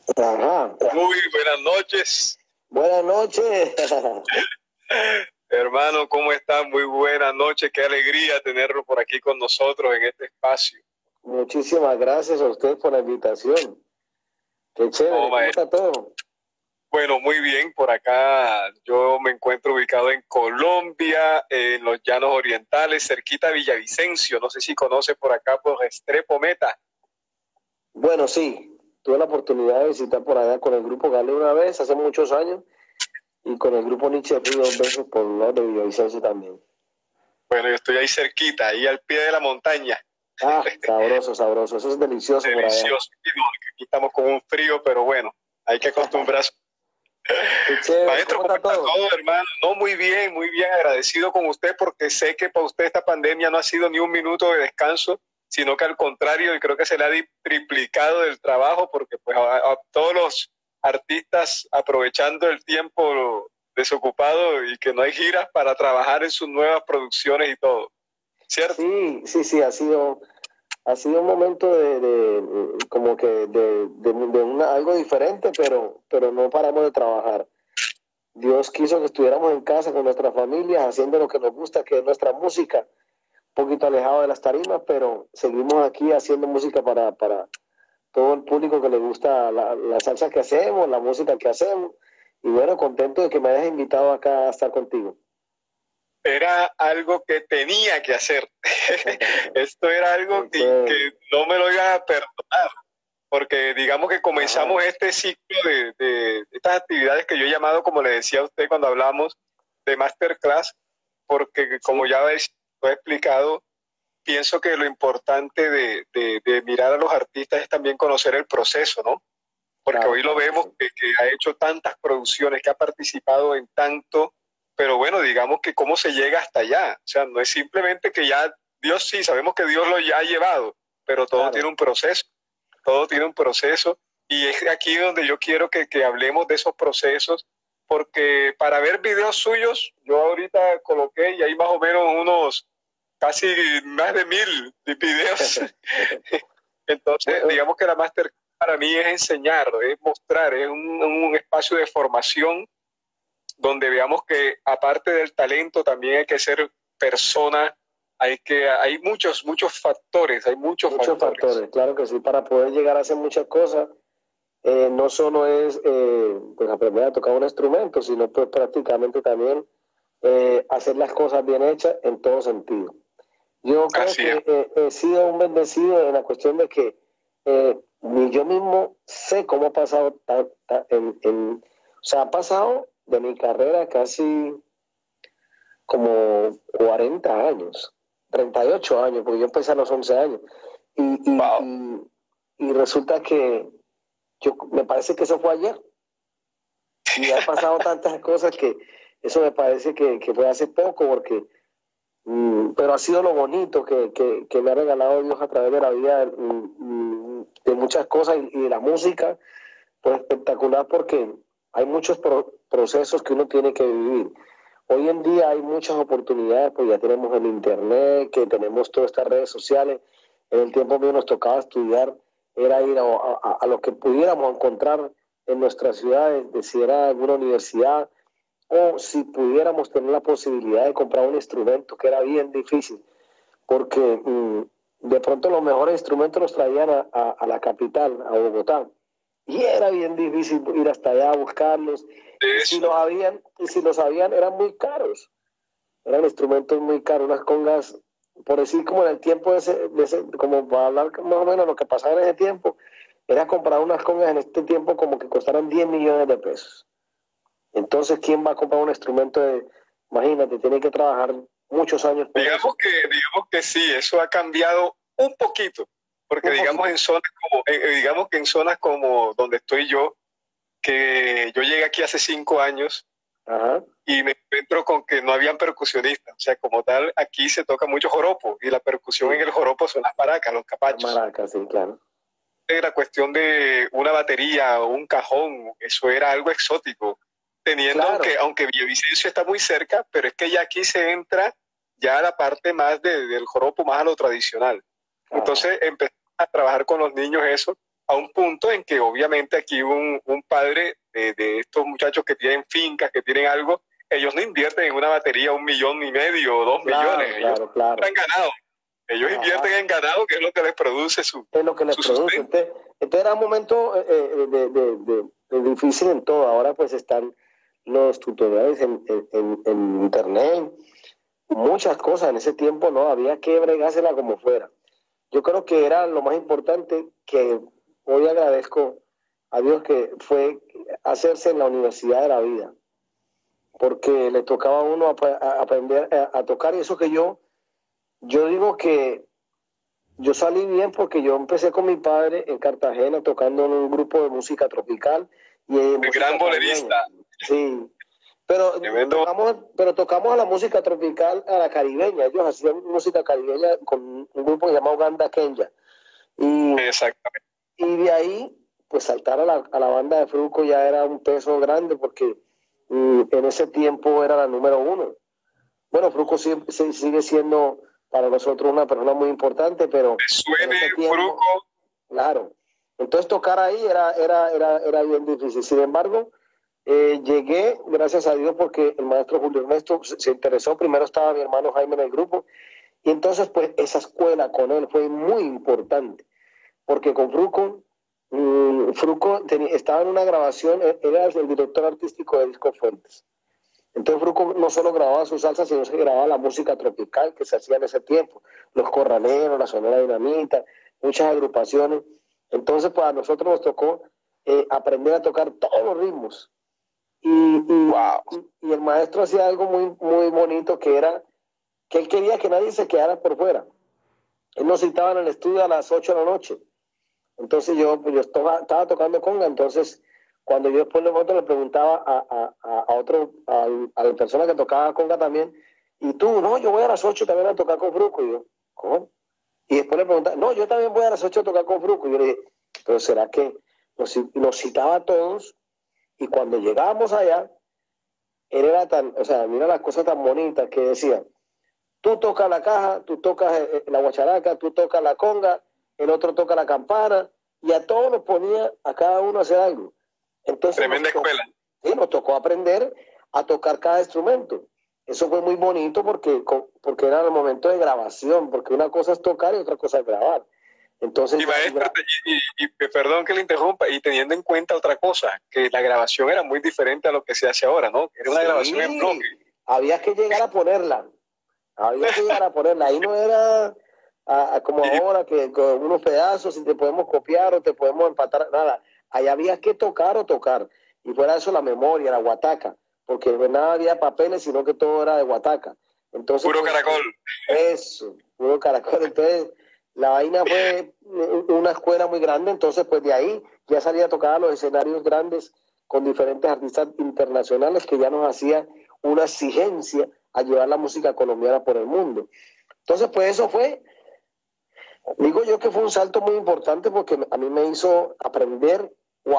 Ajá. Muy buenas noches, Buenas noches. hermano, ¿cómo está? Muy buenas noches, qué alegría tenerlo por aquí con nosotros en este espacio. Muchísimas gracias a usted por la invitación. Qué Oh, chévere. ¿Cómo maestro. está todo? Bueno, muy bien, por acá yo me encuentro ubicado en Colombia, en los Llanos Orientales, cerquita de Villavicencio. No sé si conoce por acá por Restrepo Meta. Bueno, sí. Tuve la oportunidad de visitar por allá con el grupo Gale una vez, hace muchos años, y con el grupo Nietzsche fui dos veces por los de Villavicencio también. Bueno, yo estoy ahí cerquita, ahí al pie de la montaña. Ah, sabroso, sabroso. Eso es delicioso por allá. Delicioso. Y no, que aquí estamos con un frío, pero bueno, hay que acostumbrarse. Qué chévere. Maestro, ¿Cómo ¿cómo está está todo? todo, hermano? No, muy bien, agradecido con usted porque sé que para usted esta pandemia no ha sido ni un minuto de descanso, sino que al contrario, y creo que se le ha triplicado el trabajo porque pues a todos los artistas aprovechando el tiempo desocupado y que no hay giras para trabajar en sus nuevas producciones y todo, ¿cierto? Sí, sí, sí, ha sido un momento como que algo diferente, pero no paramos de trabajar. Dios quiso que estuviéramos en casa con nuestras familias, haciendo lo que nos gusta, que es nuestra música, un poquito alejado de las tarimas, pero seguimos aquí haciendo música para todo el público que le gusta la salsa que hacemos, la música que hacemos. Y bueno, contento de que me hayas invitado acá a estar contigo. Era algo que tenía que hacer. Esto era algo Qué chévere. que no me lo iban a perdonar. Porque digamos que Ajá, comenzamos este ciclo de estas actividades que yo he llamado, como le decía a usted cuando hablamos de masterclass, porque como sí, ya lo he explicado, pienso que lo importante de mirar a los artistas es también conocer el proceso, ¿no? Porque claro, hoy lo claro que vemos sí. que ha hecho tantas producciones, que ha participado en tanto, pero bueno, digamos que cómo se llega hasta allá. O sea, no es simplemente que ya Dios sí, sabemos que Dios lo ya ha llevado, pero Claro. todo tiene un proceso y es aquí donde yo quiero que hablemos de esos procesos, porque para ver videos suyos, yo ahorita coloqué y hay más o menos unos casi más de 1000 videos. Entonces, Bueno, digamos que la máster para mí es enseñar, es mostrar, es un espacio de formación donde veamos que aparte del talento también hay que ser persona, hay muchos muchos factores. factores, claro que sí, para poder llegar a hacer muchas cosas. No solo es pues aprender a tocar un instrumento, sino pues prácticamente también hacer las cosas bien hechas en todo sentido. Yo creo Así es. que he sido un bendecido en la cuestión de que ni yo mismo sé cómo ha pasado, o sea, ha pasado de mi carrera casi como 40 años, 38 años, porque yo empecé a los 11 años. Y, y, Wow. y, y resulta que me parece que eso fue ayer. Y han pasado tantas cosas que eso me parece que fue hace poco, porque, pero ha sido lo bonito que me ha regalado Dios a través de la vida, de muchas cosas y de la música, pues espectacular porque hay muchos procesos que uno tiene que vivir. Hoy en día hay muchas oportunidades, pues ya tenemos el internet, que tenemos todas estas redes sociales. En el tiempo mío nos tocaba estudiar, era ir a lo que pudiéramos encontrar en nuestras ciudades, de si era alguna universidad o si pudiéramos tener la posibilidad de comprar un instrumento, que era bien difícil, porque de pronto los mejores instrumentos los traían a la capital, a Bogotá, y era bien difícil ir hasta allá a buscarlos, Eso. y si los habían, eran muy caros, eran instrumentos muy caros, unas congas, por decir como en el tiempo como para hablar más o menos lo que pasaba en ese tiempo, era comprar unas congas en este tiempo como que costaran 10 millones de pesos. Entonces, ¿quién va a comprar un instrumento imagínate, tiene que trabajar muchos años por eso? Digamos que sí, eso ha cambiado un poquito, porque Un poquito. digamos que en zonas como donde estoy yo, que yo llegué aquí hace 5 años Ajá. y me encuentro con que no habían percusionistas. O sea, como tal, aquí se toca mucho joropo y la percusión en Sí, el joropo son las maracas, los las capachos. maracas, sí, claro. La cuestión de una batería o un cajón, eso era algo exótico, teniendo Claro. aunque Villavicencio está muy cerca, pero es que ya aquí se entra ya a la parte más del joropo, más a lo tradicional. Ajá. Entonces empecé a trabajar con los niños eso a un punto en que obviamente aquí un padre de estos muchachos que tienen fincas, que tienen algo, ellos no invierten en una batería 1,5 millones o 2 millones, ellos están ganados. Ellos invierten en ganado, que es lo que les produce su sustento. Entonces era un momento de difícil en todo. Ahora pues están los tutoriales en internet, muchas cosas. En ese tiempo no, había que bregársela como fuera. Yo creo que era lo más importante, que hoy agradezco a Dios, que fue hacerse en la universidad de la vida, porque le tocaba a uno aprender a tocar. Y eso que yo digo que yo salí bien, porque yo empecé con mi padre en Cartagena tocando en un grupo de música tropical. Y el gran bolerista. Sí, pero tocamos a la música tropical, a la caribeña. Ellos hacían música caribeña con un grupo llamado Uganda Kenya. Exactamente. Y de ahí, pues saltar a la banda de Fruco ya era un peso grande, porque en ese tiempo era la número 1. Bueno, Fruco sigue siendo para nosotros una persona muy importante, pero... Que suene Fruco. Claro. Entonces tocar ahí era bien difícil. Sin embargo, llegué, gracias a Dios, porque el maestro Julio Ernesto se interesó. Primero estaba mi hermano Jaime en el grupo, y entonces pues esa escuela con él fue muy importante, porque con Fruco estaba en una grabación, era el director artístico de Disco Fuentes. Entonces Fruco no solo grababa su salsa, sino que grababa la música tropical que se hacía en ese tiempo, los Corraleros, la Sonora Dinamita, muchas agrupaciones. Entonces pues a nosotros nos tocó aprender a tocar todos los ritmos. Y el maestro hacía algo muy, muy bonito, que era que él quería que nadie se quedara por fuera. Él nos citaba en el estudio a las 8 de la noche. Entonces yo estaba tocando conga. Entonces cuando yo después le preguntaba a la persona que tocaba conga también, y tú, no, yo voy a las 8 también a tocar con Fruco. Y yo, ¿cómo? Y después le preguntaba, no, yo también voy a las 8 a tocar con Fruco. Y yo le dije, pero ¿será que nos citaba a todos? Y cuando llegábamos allá, él era mira las cosas tan bonitas que decía: tú tocas la caja, tú tocas la guacharaca, tú tocas la conga, el otro toca la campana, y a todos nos ponía a cada uno a hacer algo. Entonces tremenda escuela. Sí, nos tocó aprender a tocar cada instrumento. Eso fue muy bonito, porque era el momento de grabación, porque una cosa es tocar y otra cosa es grabar. Entonces, y maestro, perdón que le interrumpa, y teniendo en cuenta otra cosa, que la grabación era muy diferente a lo que se hace ahora, ¿no? Era una grabación en bloque. Había que llegar a ponerla. Ahí no era como ahora, que con unos pedazos, si te podemos copiar o te podemos empatar, nada. Ahí había que tocar. Y fuera eso, la memoria, la guataca, porque nada había papeles, sino que todo era de guataca. Entonces, puro caracol. Eso, puro caracol. Entonces, la vaina fue una escuela muy grande. Entonces, pues de ahí ya salía a tocar a los escenarios grandes con diferentes artistas internacionales, que ya nos hacía una exigencia a llevar la música colombiana por el mundo. Entonces, pues eso fue, digo yo, que fue un salto muy importante, porque a mí me hizo aprender.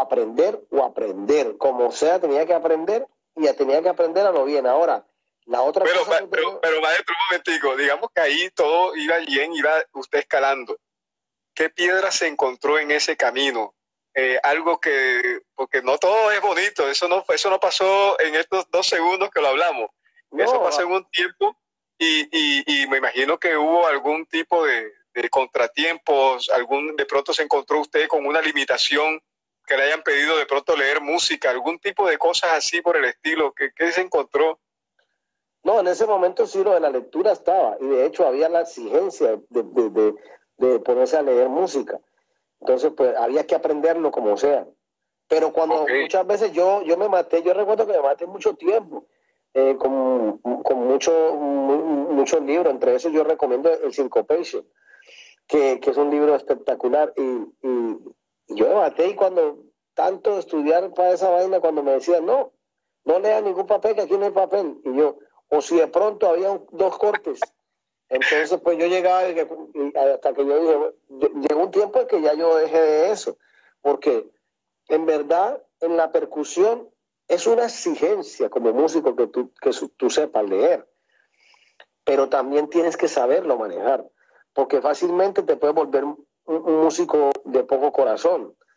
Como sea, tenía que aprender, y ya tenía que aprender a lo bien. Ahora, la otra cosa... Pero maestro, un momentico, digamos que ahí todo iba bien, iba usted escalando. ¿Qué piedras se encontró en ese camino? Algo que, porque no todo es bonito, eso no pasó en estos 2 segundos que lo hablamos. No, eso pasó en un tiempo, y me imagino que hubo algún tipo de contratiempos, de pronto se encontró usted con una limitación, que le hayan pedido de pronto leer música, algún tipo de cosas así por el estilo. ¿Qué se encontró? No, en ese momento sí, lo de la lectura estaba, y de hecho había la exigencia de ponerse a leer música. Entonces, pues había que aprenderlo como sea. Pero cuando muchas veces yo me maté, yo recuerdo que me maté mucho tiempo, con muchos libros. Entre esos yo recomiendo el Syncopation, que es un libro espectacular. Y yo me maté, y cuando tanto estudiar para esa vaina, cuando me decían, no lea ningún papel, que aquí no hay papel. Y yo, o si de pronto había 2 cortes. Entonces, pues yo llegaba, y hasta que yo dije, llegó un tiempo en que ya yo dejé de eso, porque en verdad en la percusión es una exigencia como músico que tú sepas leer, pero también tienes que saberlo manejar, porque fácilmente te puedes volver un músico de poco corazón.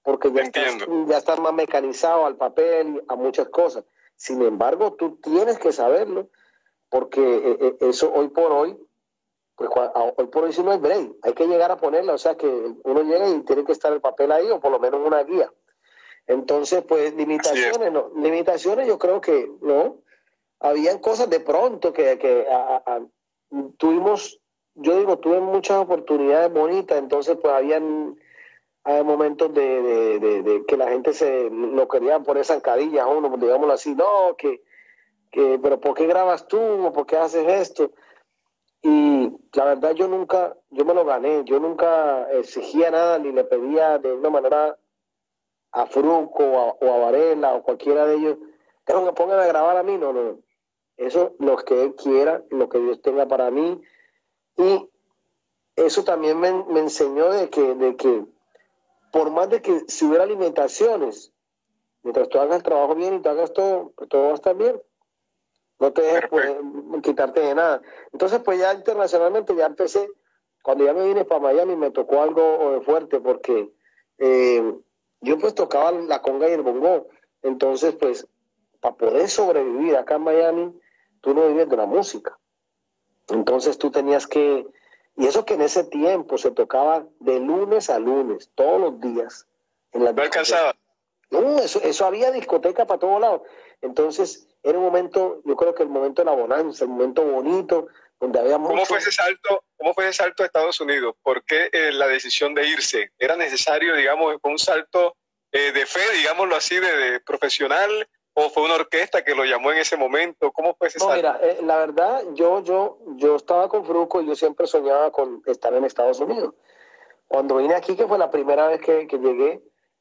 porque ya estás más mecanizado al papel, a muchas cosas. Sin embargo, tú tienes que saberlo, porque eso hoy por hoy, pues hoy por hoy sí no hay break, hay que llegar a ponerla, o sea que uno llega y tiene que estar el papel ahí, o por lo menos una guía. Entonces, pues limitaciones yo creo que no, habían cosas de pronto que tuvimos, yo digo, tuve muchas oportunidades bonitas, entonces pues habían momentos de que la gente lo quería poner zancadillas a uno, digámoslo así, no, pero ¿por qué grabas tú? ¿O por qué haces esto? Y la verdad yo me lo gané, yo nunca exigía nada ni le pedía de una manera a Fruco o a Varela o cualquiera de ellos, que me pongan a grabar a mí, no. Eso, lo que él quiera, lo que Dios tenga para mí. Y eso también me enseñó de que por más de que si hubiera limitaciones, mientras tú hagas el trabajo bien y tú hagas todo, pues todo va a estar bien. No te dejes quitarte de nada. Entonces, pues ya internacionalmente ya empecé, cuando ya me vine para Miami me tocó algo fuerte porque yo pues tocaba la conga y el bongo. Entonces, pues, para poder sobrevivir acá en Miami, tú no vives de la música. Entonces tú tenías que, y eso que en ese tiempo se tocaba de lunes a lunes, todos los días. ¿No alcanzaba? No, eso había discoteca para todos lados. Entonces era un momento, yo creo que el momento de la bonanza, el momento bonito, donde había mucho... ¿Cómo fue ese salto a Estados Unidos? ¿Por qué la decisión de irse? ¿Era necesario, digamos, un salto de fe, digámoslo así, de profesional? ¿O fue una orquesta que lo llamó en ese momento? ¿Cómo fue ese salto? Mira, la verdad, yo estaba con Fruco y yo siempre soñaba con estar en Estados Unidos. Cuando vine aquí, que fue la primera vez que llegué,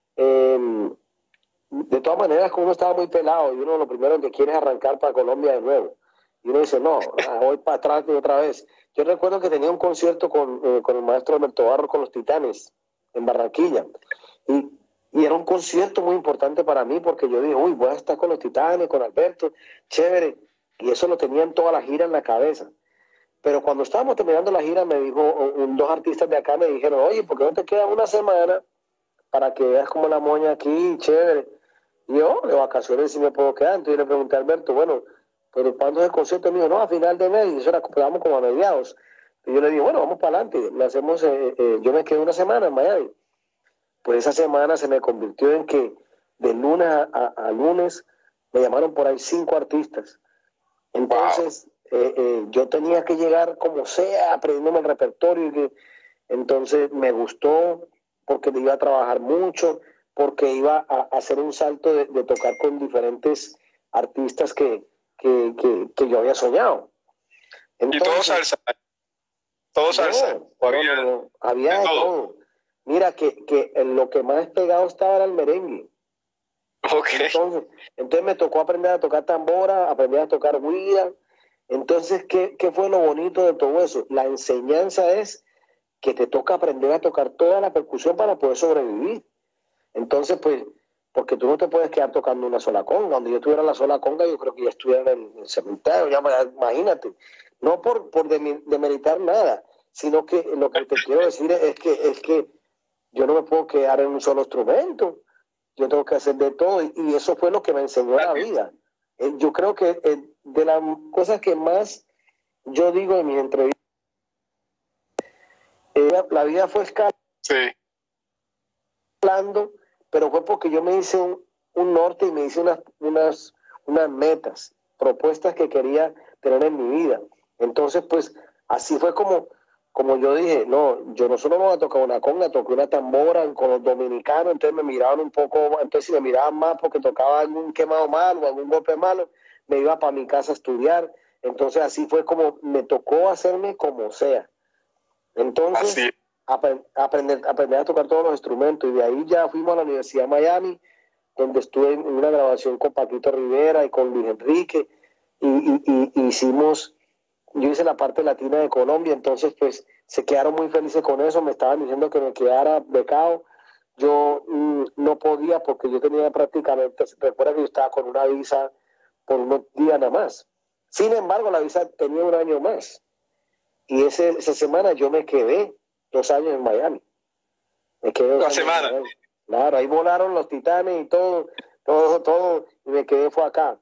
de todas maneras, como uno estaba muy pelado y uno lo primero que quiere es arrancar para Colombia de nuevo. Y uno dice, no, voy para atrás de otra vez. Yo recuerdo que tenía un concierto con el maestro Alberto Barros con los Titanes en Barranquilla. Y era un concierto muy importante para mí porque yo dije, uy, voy a estar con los Titanes, con Alberto, chévere. Y eso lo tenía en toda la gira en la cabeza. Pero cuando estábamos terminando la gira, me dijo, dos artistas de acá me dijeron, oye, ¿por qué no te queda una semana para que veas como la moña aquí, chévere? Y yo, de vacaciones sí me puedo quedar. Entonces yo le pregunté a Alberto, bueno, pero ¿cuándo es el concierto? Me dijo, no, a final de mes, y eso era, como a mediados. Y yo le dije, bueno, vamos para adelante. Le hacemos, yo me quedé una semana en Miami. Pues esa semana se me convirtió en que de lunes a lunes me llamaron por ahí 5 artistas. Entonces, yo tenía que llegar como sea, aprendiéndome el repertorio. Entonces me gustó porque iba a trabajar mucho, porque iba a hacer un salto de tocar con diferentes artistas que yo había soñado. Entonces, ¿y todo salsa? ¿Todo salsa? Había de todo. Mira, que lo que más pegado estaba era el merengue. Okay. Entonces me tocó aprender a tocar tambora, aprender a tocar guira. Entonces, ¿qué fue lo bonito de todo eso? La enseñanza es que te toca aprender a tocar toda la percusión para poder sobrevivir. Entonces, pues, porque tú no te puedes quedar tocando una sola conga. Cuando yo tuviera la sola conga, yo creo que ya estuviera en el cementerio, imagínate. No por demeritar nada, sino que lo que te quiero decir es que yo no me puedo quedar en un solo instrumento. Yo tengo que hacer de todo, y eso fue lo que me enseñó la vida. Yo creo que de las cosas que más yo digo en mis entrevistas, la vida fue escalando, pero fue porque yo me hice un norte y me hice unas metas, propuestas que quería tener en mi vida. Entonces, pues, así fue como yo dije, no, yo no solo me voy a tocar una conga, toqué una tambora con los dominicanos, entonces me miraban un poco, entonces si me miraban más porque tocaba algún quemado malo, algún golpe malo, me iba para mi casa a estudiar. Entonces así fue como me tocó hacerme como sea. Entonces aprender a tocar todos los instrumentos, y de ahí ya fuimos a la Universidad de Miami, donde estuve en una grabación con Paquito Rivera y con Luis Enrique, y hicimos... Yo hice la parte latina de Colombia, entonces pues se quedaron muy felices con eso, me estaban diciendo que me quedara becado. Yo no podía porque yo tenía prácticamente, recuerda que yo estaba con una visa por unos días nada más. Sin embargo, la visa tenía un año más. Y esa semana yo me quedé 2 años en Miami. Me quedé 2 años semana. Claro, ahí volaron los Titanes y todo, y me quedé fue acá.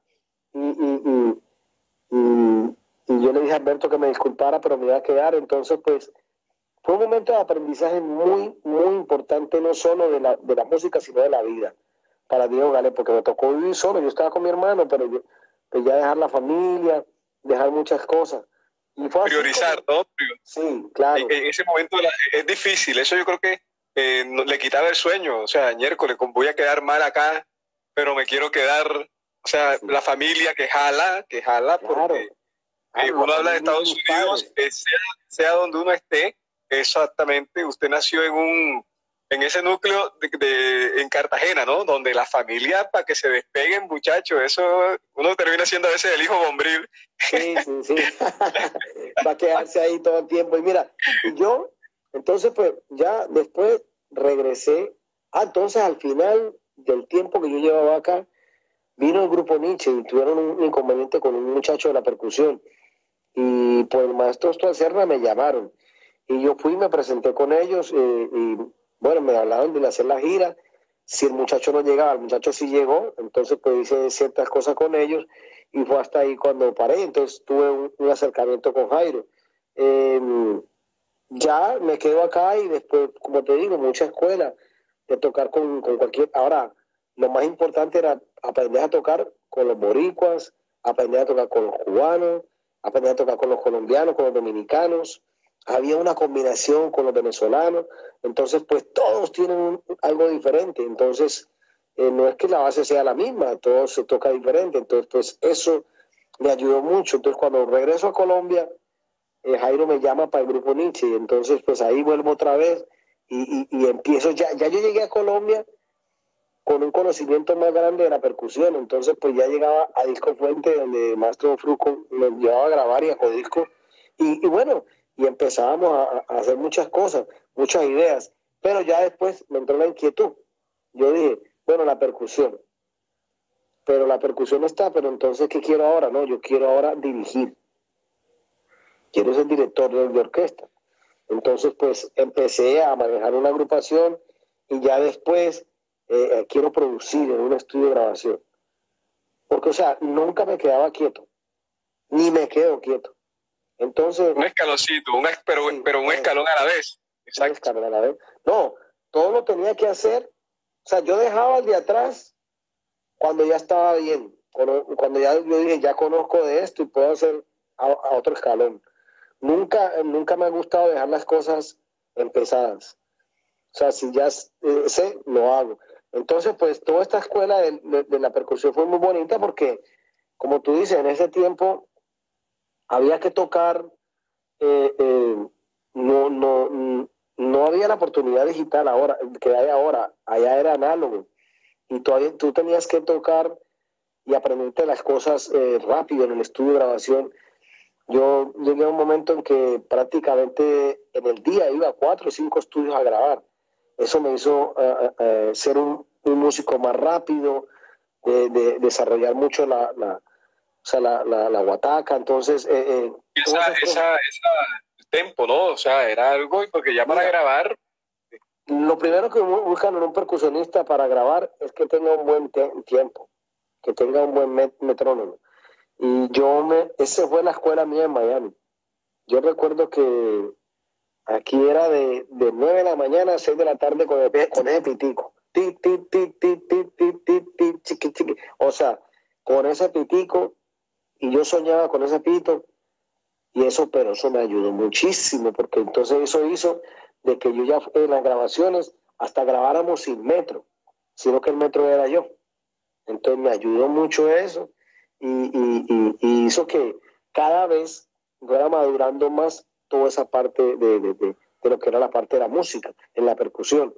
Y yo le dije a Alberto que me disculpara, pero me iba a quedar. Entonces, pues, fue un momento de aprendizaje muy, muy importante, no solo de la música, sino de la vida, para Diego Gale, porque me tocó vivir solo. Yo estaba con mi hermano, pero pues ya dejar la familia, dejar muchas cosas. Y fue priorizar, como, ¿no? Sí, claro. En ese momento es difícil, eso yo creo que le quitaba el sueño, o sea, miércoles, voy a quedar mal acá, pero me quiero quedar, o sea, sí. La familia que jala, claro, porque uno habla de Estados Unidos, sea donde uno esté, exactamente, usted nació en ese núcleo en Cartagena, ¿no? Donde la familia, para que se despeguen, muchachos, eso uno termina siendo a veces el hijo bombril. Sí. Va a quedarse ahí todo el tiempo. Y mira, yo, entonces, pues, ya después regresé. Entonces, al final del tiempo que yo llevaba acá, vino el grupo Nietzsche y tuvieron un inconveniente con un muchacho de la percusión. Y por el maestro Oscar Serna me llamaron. Y yo fui, me presenté con ellos y bueno, me hablaron de hacer la gira. Si el muchacho no llegaba, el muchacho sí llegó, entonces pues hice ciertas cosas con ellos y fue hasta ahí cuando paré. Entonces tuve un acercamiento con Jairo. Ya me quedo acá y después, como te digo, mucha escuela de tocar con cualquier... Ahora, lo más importante era aprender a tocar con los boricuas, aprender a tocar con los cubanos, aprender a tocar con los colombianos, con los dominicanos. Había una combinación con los venezolanos. Entonces, pues todos tienen algo diferente. Entonces, no es que la base sea la misma, todo se toca diferente. Entonces, pues eso me ayudó mucho. Entonces, cuando regreso a Colombia, Jairo me llama para el grupo Nietzsche. Y entonces, pues ahí vuelvo otra vez y empiezo. Ya yo llegué a Colombia con un conocimiento más grande de la percusión. Entonces, pues ya llegaba a Disco Fuente, donde Maestro Fruco me llevaba a grabar y a codisco. Y bueno, y empezábamos a hacer muchas cosas, muchas ideas. Pero ya después me entró la inquietud. Yo dije, bueno, la percusión. Pero la percusión está, pero entonces, ¿qué quiero ahora? No, yo quiero ahora dirigir. Quiero ser director de orquesta. Entonces, pues empecé a manejar una agrupación y ya después quiero producir en un estudio de grabación. Porque, o sea, nunca me quedaba quieto, ni me quedo quieto. Entonces... Un escaloncito, pero un escalón a la vez. Exacto. Un escalón a la vez. No, todo lo tenía que hacer. O sea, yo dejaba el de atrás cuando ya estaba bien. Cuando ya yo dije, ya conozco de esto y puedo hacer a otro escalón. Nunca me ha gustado dejar las cosas empezadas. O sea, si ya sé, lo hago. Entonces, pues, toda esta escuela de la percusión fue muy bonita porque, como tú dices, en ese tiempo había que tocar, no había la oportunidad digital ahora, que hay ahora, allá era análogo. Y todavía tú tenías que tocar y aprenderte las cosas rápido en el estudio de grabación. Yo llegué a un momento en que prácticamente en el día iba a 4 o 5 estudios a grabar. Eso me hizo ser un músico más rápido, de desarrollar mucho la guataca. Entonces, el tempo, ¿no? O sea, era algo, porque ya para grabar... Lo primero que buscan en un percusionista para grabar es que tenga un buen tiempo, que tenga un buen metrónomo. Y esa fue la escuela mía en Miami. Yo recuerdo que aquí era de 9 de la mañana a 6 de la tarde con ese pitico. O sea, con ese pitico, y yo soñaba con ese pito, pero eso me ayudó muchísimo, porque entonces eso hizo de que yo ya en las grabaciones hasta grabáramos sin metro, sino que el metro era yo. Entonces me ayudó mucho eso y hizo que cada vez fuera madurando más toda esa parte de lo que era la parte de la música, en la percusión.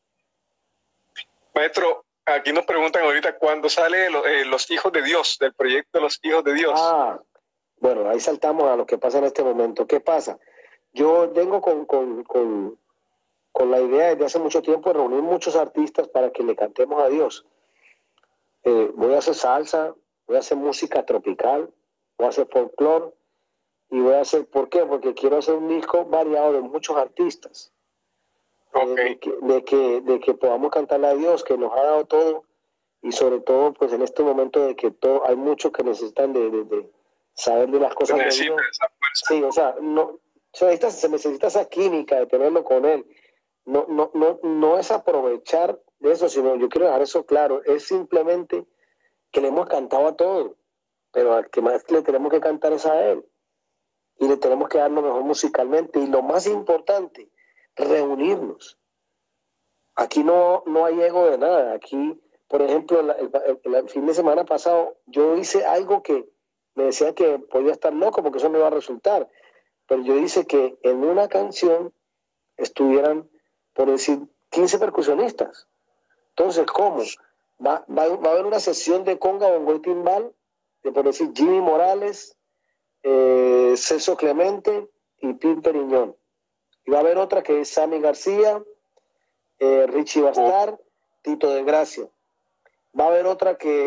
Maestro, aquí nos preguntan ahorita cuándo sale Los Hijos de Dios, del proyecto Los Hijos de Dios. Bueno, ahí saltamos a lo que pasa en este momento. ¿Qué pasa? Yo vengo con la idea desde hace mucho tiempo de reunir muchos artistas para que le cantemos a Dios. Voy a hacer salsa, voy a hacer música tropical, voy a hacer folclore y voy a hacer, ¿por qué? Porque quiero hacer un disco variado de muchos artistas. Okay. De que podamos cantarle a Dios, que nos ha dado todo, y sobre todo pues en este momento de que hay muchos que necesitan de saber de las cosas de Dios. Esa fuerza. Sí, o sea, no, se necesita esa química de tenerlo con Él. No es aprovechar de eso, sino yo quiero dejar eso claro, es simplemente que le hemos cantado a todos, pero al que más le tenemos que cantar es a Él, y le tenemos que dar lo mejor musicalmente, y lo más importante, reunirnos. Aquí no hay ego de nada. Aquí, por ejemplo, el fin de semana pasado, yo hice algo que me decía que podía estar loco porque eso me iba a resultar, pero yo hice que en una canción estuvieran, por decir, 15 percusionistas. Entonces, ¿cómo? Va a haber una sesión de conga, bongo y timbal, de por decir Jimmy Morales, Celso Clemente y Pete Periñón. Y va a haber otra que es Sammy García, Richie Bastar, Tito de Gracia. Va a haber otra que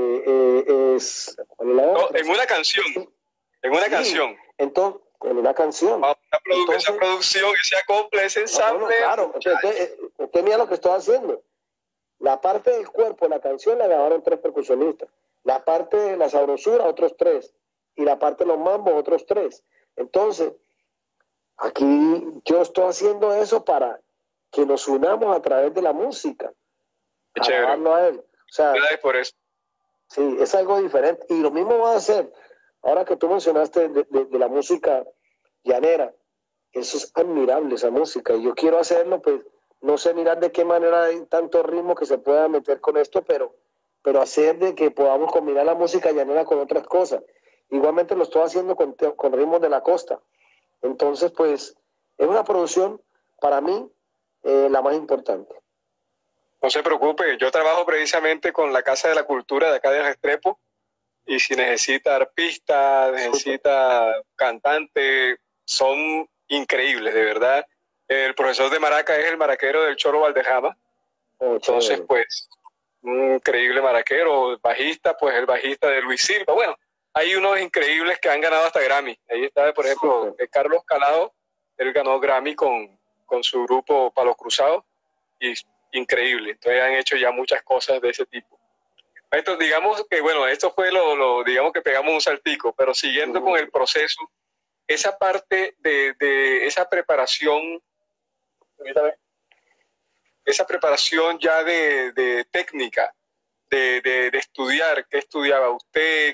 es... ¿cuál es la otra? En una canción. En una canción. Entonces, en una canción. Esa producción, ese acople, ese ensamble. Claro, usted mira lo que estoy haciendo. La parte del cuerpo de la canción la grabaron 3 percusionistas. La parte de la sabrosura, otros 3. Y la parte de los mambos, otros 3. Entonces, aquí yo estoy haciendo eso para que nos unamos a través de la música. Qué chévere. A él. O sea, gracias por eso. Sí, es algo diferente. Y lo mismo va a hacer, ahora que tú mencionaste de la música llanera, eso es admirable, esa música. Y yo quiero hacerlo, pues, no sé mirar de qué manera hay tanto ritmo que se pueda meter con esto, pero hacer de que podamos combinar la música llanera con otras cosas. Igualmente lo estoy haciendo con ritmos de la costa. Entonces, pues, es una producción, para mí, la más importante. No se preocupe, yo trabajo precisamente con la Casa de la Cultura de acá de Restrepo, y si necesita arpista, necesita cantante, son increíbles, de verdad. El profesor de maraca es el maraquero del Choro Valdejama. Entonces, pues, un increíble maraquero. Bajista, pues el bajista de Luis Silva. Bueno, hay unos increíbles que han ganado hasta Grammy. Ahí está, por ejemplo, Carlos Calado. Él ganó Grammy con su grupo Palos Cruzados, y increíble. Entonces han hecho ya muchas cosas de ese tipo. Entonces, digamos que, bueno, esto fue digamos que pegamos un saltico, pero siguiendo con el proceso, esa parte de esa preparación, ya de técnica, de estudiar, ¿qué estudiaba usted?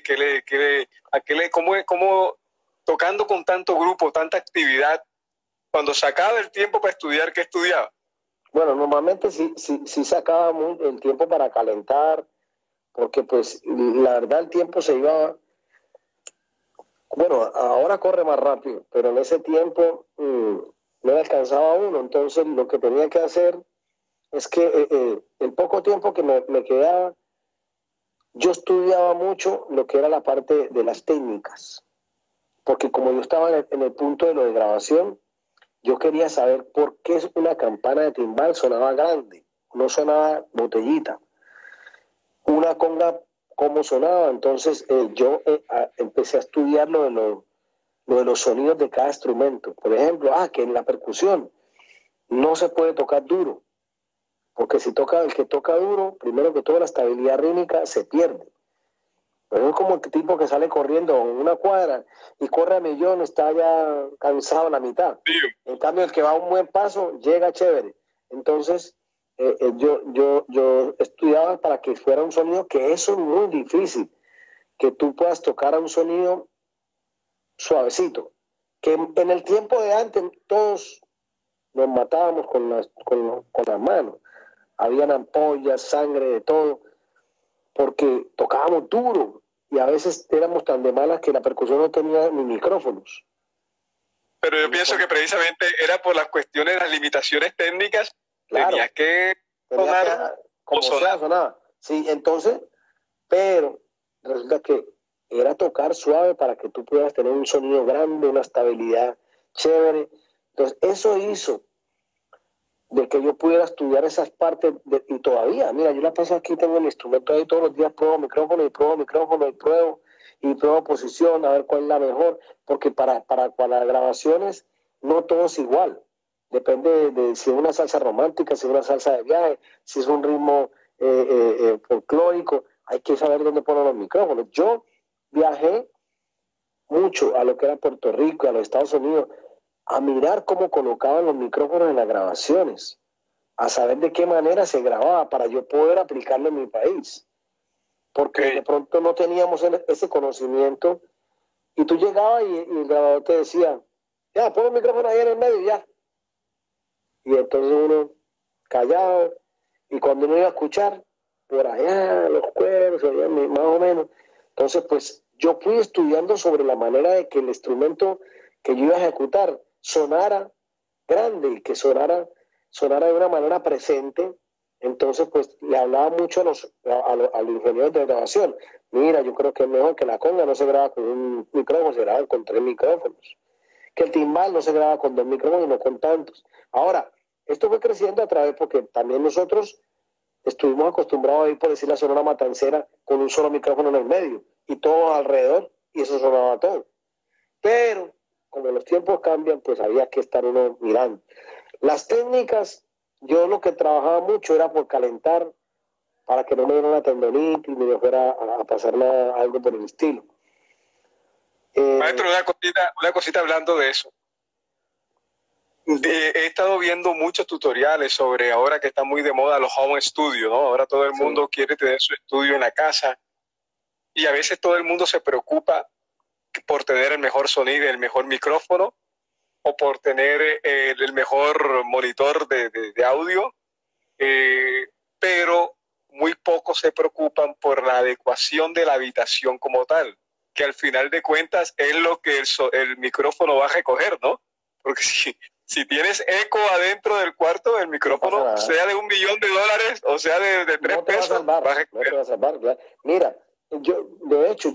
¿Cómo tocando con tanto grupo, tanta actividad, cuando sacaba el tiempo para estudiar, qué estudiaba? Bueno, normalmente sí sacaba el tiempo para calentar, porque pues la verdad el tiempo se iba, bueno, ahora corre más rápido, pero en ese tiempo no le alcanzaba a uno. Entonces lo que tenía que hacer es que el poco tiempo que me quedaba, yo estudiaba mucho lo que era la parte de las técnicas, porque como yo estaba en el punto de lo de grabación, yo quería saber por qué una campana de timbal sonaba grande, no sonaba botellita. Una conga, cómo sonaba. Entonces yo empecé a estudiar lo de los sonidos de cada instrumento. Por ejemplo, que en la percusión no se puede tocar duro, porque si el que toca duro, primero que todo la estabilidad rítmica se pierde. Pero es como el tipo que sale corriendo en una cuadra y corre a millón, está ya cansado a la mitad. En cambio, el que va a un buen paso, llega chévere. Entonces, yo estudiaba para que fuera un sonido, que eso es muy difícil, que tú puedas tocar a un sonido suavecito. Que en el tiempo de antes todos nos matábamos con las manos. Habían ampollas, sangre, de todo, porque tocábamos duro. Y a veces éramos tan de malas que la percusión no tenía ni micrófonos. Pero yo pienso que precisamente era por las cuestiones, las limitaciones técnicas. Claro, tenías que sonar como sonaba. Sí, entonces, pero resulta que era tocar suave para que tú pudieras tener un sonido grande, una estabilidad chévere. Entonces, eso hizo de que yo pudiera estudiar esas partes, y todavía, mira, yo la paso aquí, tengo el instrumento ahí todos los días, pruebo micrófono y pruebo posición, a ver cuál es la mejor, porque para las grabaciones no todo es igual. depende de si es una salsa romántica, si es una salsa de viaje, si es un ritmo folclórico, hay que saber dónde poner los micrófonos. Yo viajé mucho a lo que era Puerto Rico, a los Estados Unidos, a mirar cómo colocaban los micrófonos en las grabaciones, a saber de qué manera se grababa para yo poder aplicarlo en mi país, porque de pronto no teníamos ese conocimiento y tú llegabas y el grabador te decía, ya, pon el micrófono ahí en el medio, ya. Y entonces uno callado, y cuando uno iba a escuchar, por allá, los cuernos, más o menos. Entonces, pues, yo fui estudiando sobre la manera de que el instrumento que yo iba a ejecutar sonara grande y que sonara de una manera presente. Entonces, pues, le hablaba mucho a los ingenieros de grabación. Mira, yo creo que es mejor que la conga no se graba con un micrófono, se graba con 3 micrófonos. Que el timbal no se graba con 2 micrófonos y no con tantos. Ahora, esto fue creciendo a través porque también nosotros estuvimos acostumbrados a ir por decir la Sonora Matancera con un solo micrófono en el medio y todo alrededor y eso sonaba todo. Pero como los tiempos cambian, pues había que estar uno mirando. Las técnicas, yo lo que trabajaba mucho era por calentar para que no me diera una tendonitis ni me fuera a pasar algo por el estilo. Maestro, una cosita hablando de eso. He estado viendo muchos tutoriales sobre ahora que está muy de moda los home studios, ¿no? Ahora todo el mundo quiere tener su estudio en la casa y a veces todo el mundo se preocupa por tener el mejor sonido, el mejor micrófono o por tener el mejor monitor de audio, pero muy pocos se preocupan por la adecuación de la habitación como tal, que al final de cuentas es lo que el micrófono va a recoger, ¿no? Porque si tienes eco adentro del cuarto, el micrófono, no sea de $1 millón o sea de 3 pesos, va a recoger. No te va a salvar, claro. Mira, de hecho,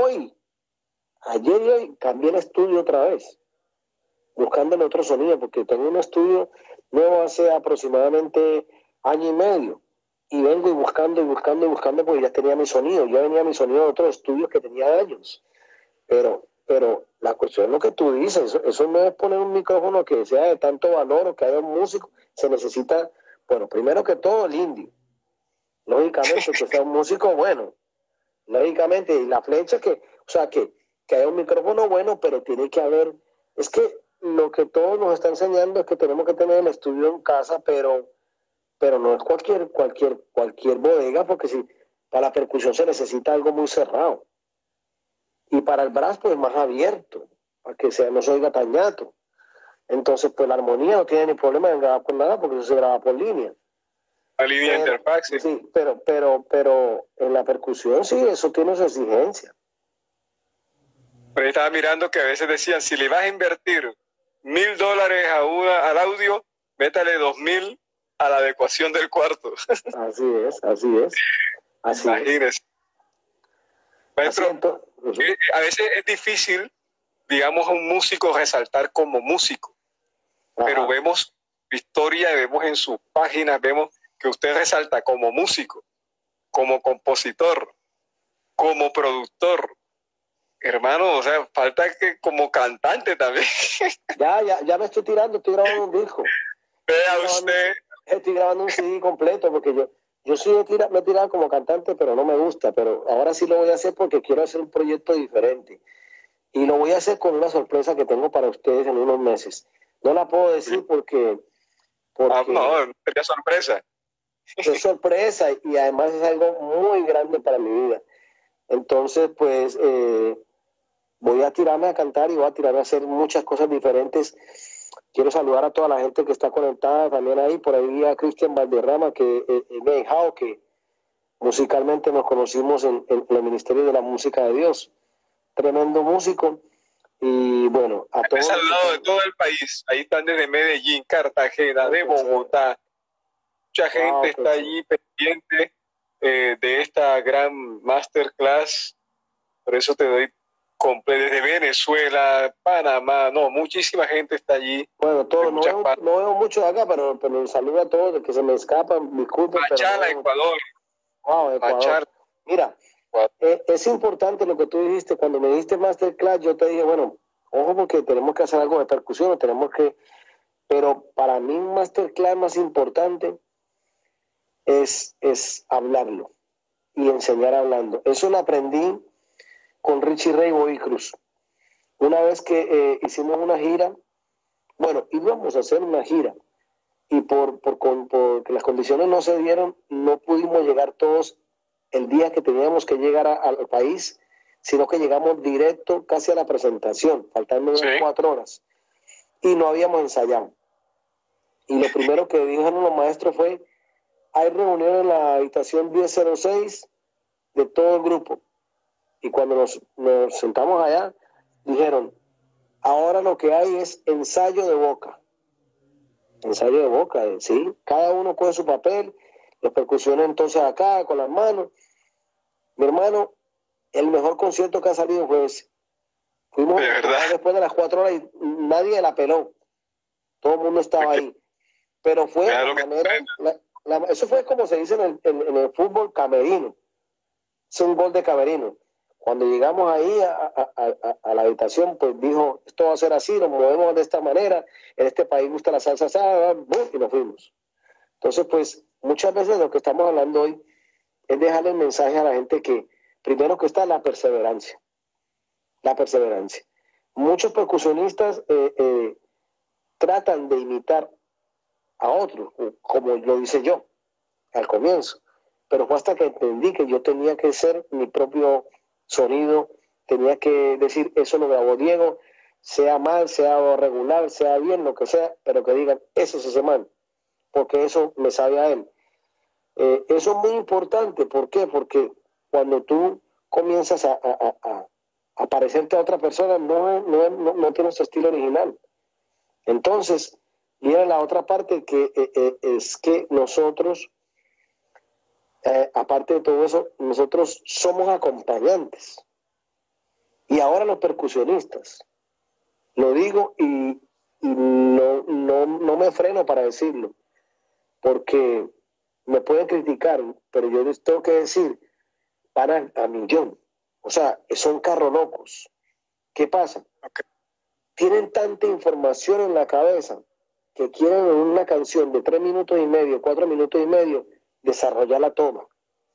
ayer y hoy cambié el estudio otra vez, buscándole otro sonido, porque tengo un estudio nuevo hace aproximadamente 1 año y medio, y vengo buscando, porque ya tenía mi sonido, ya venía mi sonido de otros estudios que tenía años, pero la cuestión es lo que tú dices, eso no es poner un micrófono que sea de tanto valor o que haya un músico, se necesita, bueno, primero que todo el indio, lógicamente que sea un músico bueno, lógicamente, y la flecha que haya un micrófono bueno, pero tiene que haber, es que lo que todos nos está enseñando es que tenemos que tener el estudio en casa, pero no es cualquier bodega, porque si para la percusión se necesita algo muy cerrado. Y para el brass, pues más abierto, para que no se oiga tan ñato. Entonces, pues la armonía no tiene ni problema en grabar con nada, porque eso se graba por línea. La línea de interfaz, sí. Sí, pero en la percusión sí, eso tiene su exigencia. Pero estaba mirando que a veces decían, si le vas a invertir $1,000 al audio, métale 2,000 a la adecuación del cuarto. Así es. Imagínese. Maestro, a veces es difícil, digamos, a un músico resaltar como músico, pero vemos historia, vemos en sus páginas, vemos que usted resalta como músico, como compositor, como productor. Hermano, o sea, falta que como cantante también. Ya me estoy grabando un disco. Vea usted. Estoy grabando un CD completo porque yo sí me he tirado como cantante, pero no me gusta. Pero ahora sí lo voy a hacer porque quiero hacer un proyecto diferente. Y lo voy a hacer con una sorpresa que tengo para ustedes en unos meses. No la puedo decir porque no, sería sorpresa. Es sorpresa y además es algo muy grande para mi vida. Entonces, pues, voy a tirarme a cantar y voy a tirarme a hacer muchas cosas diferentes. Quiero saludar a toda la gente que está conectada también ahí, por ahí a Cristian Valderrama, que que musicalmente nos conocimos en el Ministerio de la Música de Dios. Tremendo músico. Y bueno, a todos. Saludado de todo el país. Ahí están desde Medellín, Cartagena, de Bogotá. Mucha gente está allí pendiente de esta gran masterclass. Por eso te doy desde Venezuela, Panamá, muchísima gente está allí. Bueno, todos, no veo mucho de acá, pero un saludo a todos, que se me escapan, disculpen. Machala, Ecuador. Wow, Ecuador. Machala. Mira, es importante lo que tú dijiste, cuando me dijiste masterclass, yo te dije, bueno, ojo porque tenemos que hacer algo de percusión, tenemos que Pero para mí un masterclass más importante es hablarlo y enseñar hablando. Eso lo aprendí con Richie Ray y Bobby Cruz. Una vez que hicimos una gira, bueno, íbamos a hacer una gira y porque las condiciones no se dieron, no pudimos llegar todos el día que teníamos que llegar al país, sino que llegamos directo casi a la presentación, faltando unas 4 horas, y no habíamos ensayado. Y lo primero que dijeron los maestros fue, hay reunión en la habitación 1006 de todo el grupo. Y cuando nos sentamos allá, dijeron, ahora lo que hay es ensayo de boca. Ensayo de boca, ¿sí? Cada uno coge su papel, las percusiones entonces acá, con las manos. Mi hermano, el mejor concierto que ha salido fue ese. Fuimos después de las 4 horas y nadie la peló. Todo el mundo estaba ahí. Pero fue la manera, eso fue como se dice en el fútbol, camerino. Es un gol de camerino. Cuando llegamos ahí a la habitación, pues dijo, esto va a ser así, nos movemos de esta manera, en este país gusta la salsa asada, y nos fuimos. Entonces, pues, muchas veces lo que estamos hablando hoy es dejarle el mensaje a la gente que, primero que está la perseverancia. La perseverancia. Muchos percusionistas tratan de imitar a otros, como lo hice yo al comienzo, pero fue hasta que entendí que yo tenía que ser mi propio sonido, tenía que decir, eso lo grabó Diego, sea mal, sea regular, sea bien, lo que sea, pero que digan, eso es ese man, porque eso me sabe a él. Eso es muy importante, ¿por qué? Porque cuando tú comienzas a parecerte a otra persona, no tienes tu estilo original. Entonces, viene la otra parte que es que nosotros, aparte de todo eso, nosotros somos acompañantes. Y ahora los percusionistas, lo digo y no me freno para decirlo, porque me pueden criticar, pero yo les tengo que decir, van a millón. O sea, son carro locos. ¿Qué pasa? Tienen tanta información en la cabeza que quieren en una canción de 3 minutos y medio, 4 minutos y medio, desarrollar la toma.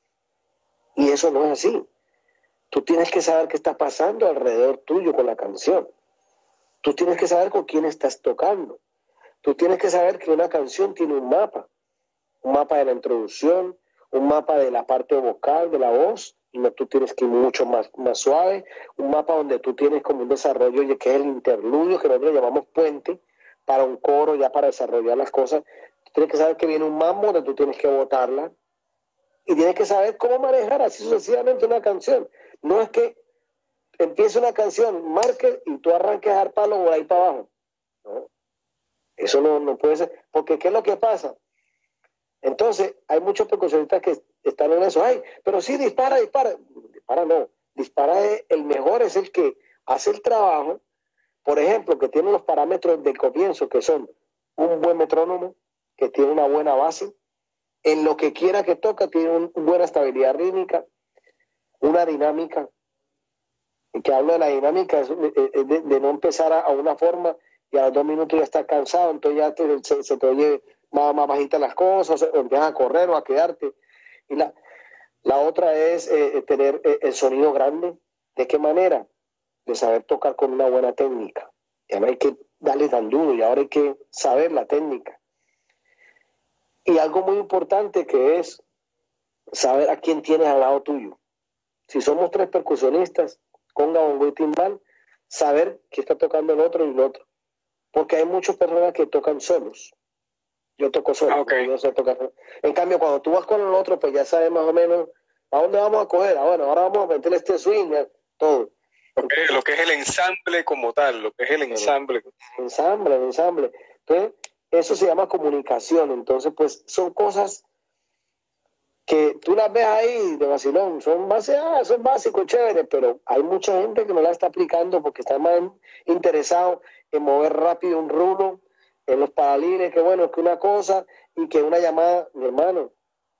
Y eso no es así. Tú tienes que saber qué está pasando alrededor tuyo con la canción. Tú tienes que saber con quién estás tocando. Tú tienes que saber que una canción tiene un mapa de la introducción, un mapa de la parte vocal, de la voz, y no, tú tienes que ir mucho más suave, un mapa donde tú tienes como un desarrollo que es el interludio, que nosotros llamamos puente, para un coro, ya para desarrollar las cosas. Tú tienes que saber que viene un mambo donde tú tienes que botarla, y tienes que saber cómo manejar así sucesivamente una canción. No es que empiece una canción, marque y tú arranques a dar palo por ahí para abajo. ¿No? Eso no puede ser, porque ¿qué es lo que pasa? Entonces, hay muchos percusionistas que están en eso. Ay, pero sí, dispara. Dispara no. Dispara el mejor es el que hace el trabajo, por ejemplo, que tiene los parámetros del comienzo, que son un buen metrónomo, que tiene una buena base, en lo que quiera que toca, tiene una buena estabilidad rítmica, una dinámica. Y que hablo de la dinámica, es de no empezar a una forma y a los 2 minutos ya estás cansado, entonces ya se te oye más bajitas las cosas, o empiezas a correr o a quedarte. Y la otra es tener el sonido grande. ¿De qué manera? De saber tocar con una buena técnica. Ya no hay que darle tan duro, y ahora hay que saber la técnica. Y algo muy importante que es saber a quién tienes al lado tuyo. Si somos 3 percusionistas, conga, bongo y timbal, saber que está tocando el otro y el otro. Porque hay muchas personas que tocan solos. Yo toco solo, yo sé tocar. En cambio, cuando tú vas con el otro, pues ya sabes más o menos a dónde vamos a coger. Bueno, ahora vamos a meterle este swing, todo. Lo que es el ensamble como tal, lo que es el ensamble. Ensamble. Entonces, eso se llama comunicación. Entonces, pues, son cosas que tú las ves ahí de vacilón, son básicos, chéveres, pero hay mucha gente que no la está aplicando porque está más interesado en mover rápido un rulo, en los paralines, que bueno, que una cosa y que una llamada, mi hermano.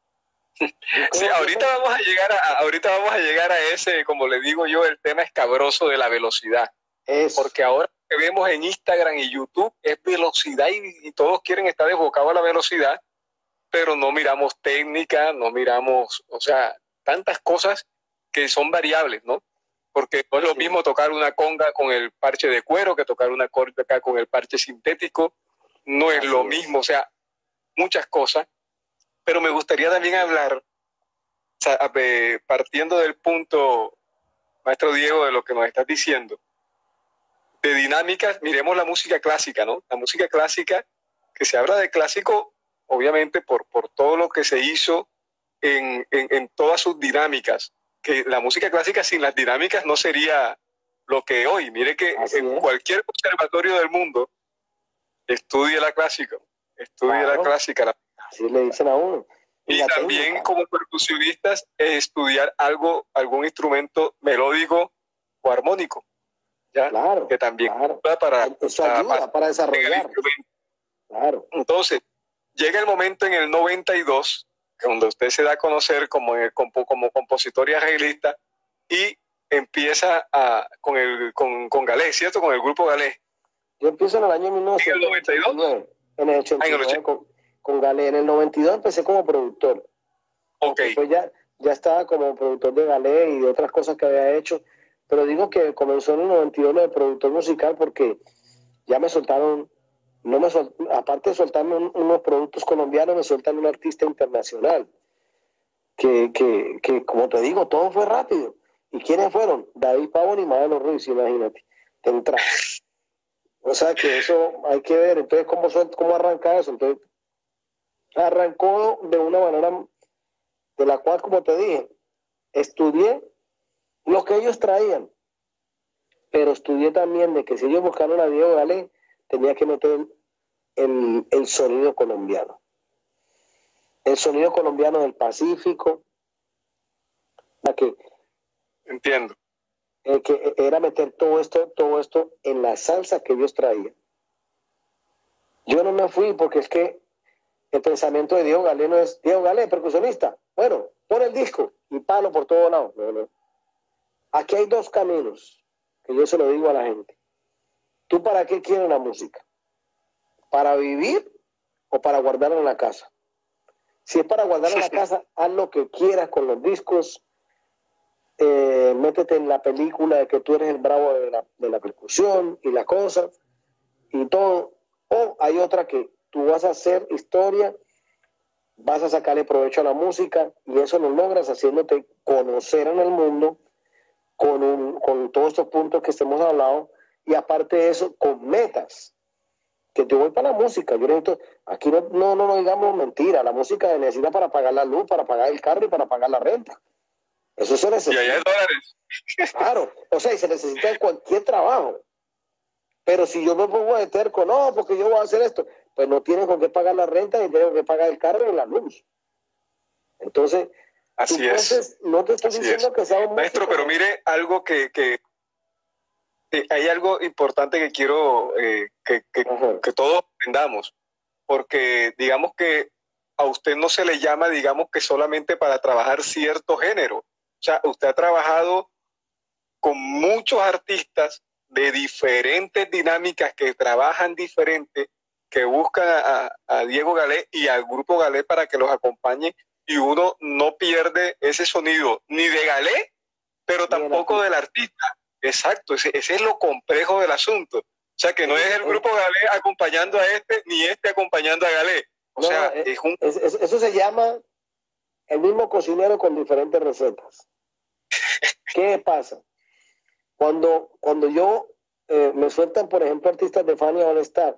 Sí, ahorita vamos a llegar a ese, como le digo yo, el tema escabroso de la velocidad. Porque ahora lo que vemos en Instagram y YouTube es velocidad y todos quieren estar enfocados a la velocidad, pero no miramos técnica, no miramos, o sea, tantas cosas que son variables, ¿no? Porque no es lo mismo tocar una conga con el parche de cuero que tocar una conga con el parche sintético, no es lo mismo, o sea, muchas cosas, pero me gustaría también hablar, o sea, partiendo del punto, maestro Diego, de lo que nos estás diciendo, de dinámicas. Miremos la música clásica, ¿no? La música clásica, que se habla de clásico, obviamente por todo lo que se hizo en todas sus dinámicas, que la música clásica sin las dinámicas no sería lo que hoy. Mire que en cualquier conservatorio del mundo estudie la clásica, la clásica. Así le dicen a uno. Y también técnica, como percusionistas, estudiar algún instrumento melódico o armónico. ¿Ya? Claro, que también ayuda para desarrollar. Claro. Entonces, llega el momento en el 92, donde usted se da a conocer como compositor y arreglista, y empieza con Galé, ¿cierto? Con el grupo Galé. Yo empiezo en el año 1992. En el 89, con Galé. En el 92 empecé como productor. Después ya estaba como productor de Galé y de otras cosas que había hecho. Pero digo que comenzó en el 92 lo de productor musical porque ya me soltaron, aparte de soltarme unos productos colombianos, me sueltan un artista internacional. Que como te digo, todo fue rápido. ¿Y quiénes fueron? David Pavón y Maelo Ruiz, imagínate. Te entras. O sea que eso hay que ver. Entonces, ¿cómo arranca eso? Entonces, arrancó de una manera de la cual, como te dije, estudié lo que ellos traían, pero estudié también de que si ellos buscaron a Diego Galé, tenía que meter el sonido colombiano. El sonido colombiano del Pacífico. Entiendo. Que era meter todo esto en la salsa que ellos traían. Yo no me fui porque es que el pensamiento de Diego Galé no es Diego Galé, percusionista. Bueno, pon el disco y palo por todos lados. No. Aquí hay dos caminos, que yo se lo digo a la gente. ¿Tú para qué quieres la música? ¿Para vivir o para guardarla en la casa? Si es para guardarla en la casa, haz lo que quieras con los discos, métete en la película de que tú eres el bravo de la percusión y la cosa y todo. O hay otra que tú vas a hacer historia, vas a sacarle provecho a la música y eso lo logras haciéndote conocer en el mundo con todos estos puntos que hemos hablado, y aparte de eso, con metas. Que yo voy para la música, yo necesito, aquí no digamos mentira, la música se necesita para pagar la luz, para pagar el carro y para pagar la renta. Eso se necesita. Y allá es dólares. Claro, o sea, y se necesita en cualquier trabajo. Pero si yo me pongo de terco, no, porque yo voy a hacer esto, pues no tienen con qué pagar la renta ni tienen que pagar el carro ni la luz. Entonces, no te estoy diciendo que sea un maestro, pero mire algo que hay algo importante que quiero que todos aprendamos, porque digamos que a usted no se le llama, digamos que solamente para trabajar cierto género. O sea, usted ha trabajado con muchos artistas de diferentes dinámicas que trabajan diferente, que buscan a Diego Galé y al grupo Galé para que los acompañe, y uno no pierde ese sonido ni de Galé, pero tampoco del artista. Exacto, ese es lo complejo del asunto. O sea, que no es el grupo Galé acompañando a este, ni este acompañando a Galé. Eso se llama el mismo cocinero con diferentes recetas. ¿Qué pasa? Cuando yo me sueltan, por ejemplo, artistas de Fania All Star,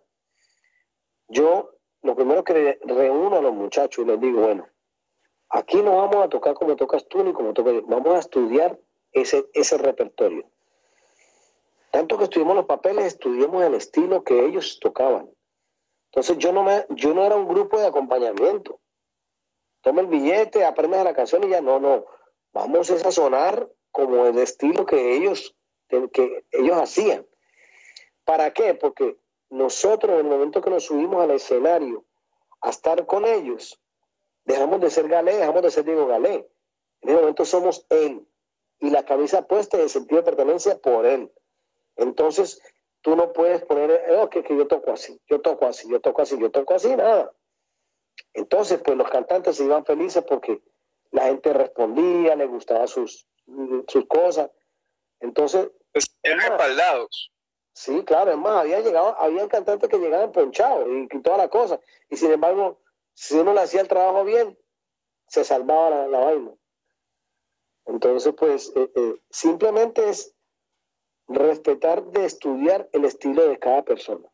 yo lo primero que reúno a los muchachos y les digo, bueno, aquí no vamos a tocar como tocas tú ni como toco yo, vamos a estudiar ese repertorio. Tanto que estudiamos los papeles, estudiamos el estilo que ellos tocaban. Entonces yo no era un grupo de acompañamiento. Toma el billete, aprendes la canción y ya no. Vamos a sonar como el estilo que ellos hacían. ¿Para qué? Porque nosotros en el momento que nos subimos al escenario a estar con ellos, dejamos de ser Galé, dejamos de ser Diego Galé. En ese momento somos él. Y la camisa puesta en el sentido de pertenencia por él. Entonces, tú no puedes poner, que yo toco así, yo toco así, yo toco así, yo toco así, nada. Entonces, pues los cantantes se iban felices porque la gente respondía, le gustaban sus cosas. Entonces, eran respaldados. Sí, claro, es más, habían cantantes que llegaban ponchados y toda la cosa. Y sin embargo, si uno le hacía el trabajo bien, se salvaba la vaina. Entonces, pues, simplemente es respetar de estudiar el estilo de cada persona.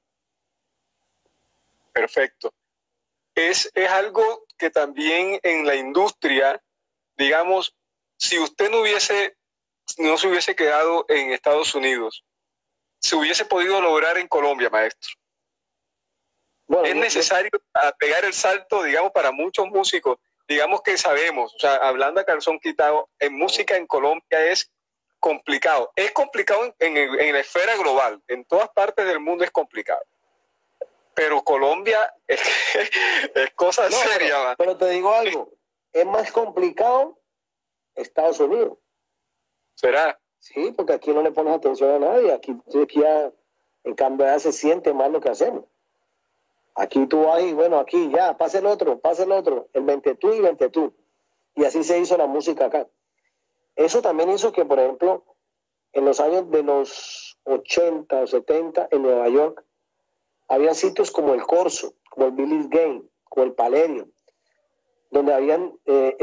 Perfecto. Es algo que también en la industria, digamos, si usted no se hubiese quedado en Estados Unidos, se hubiese podido lograr en Colombia, maestro. Bueno, es necesario pegar el salto, digamos, para muchos músicos, digamos que sabemos, o sea, hablando a calzón quitado, en música en Colombia es complicado. Es complicado en la esfera global, en todas partes del mundo es complicado. Pero Colombia es cosa seria. Pero te digo algo, es más complicado Estados Unidos. ¿Será? Sí, porque aquí no le pones atención a nadie. Aquí ya, en cambio, ya se siente más lo que hacemos. Aquí tú vas y, bueno, aquí ya, pase el otro, el 20 tú y 20 tú. Y así se hizo la música acá. Eso también hizo que, por ejemplo, en los años de los 80 o 70, en Nueva York, había sitios como el Corso, como el Billy's Game, como el Palladium, donde habían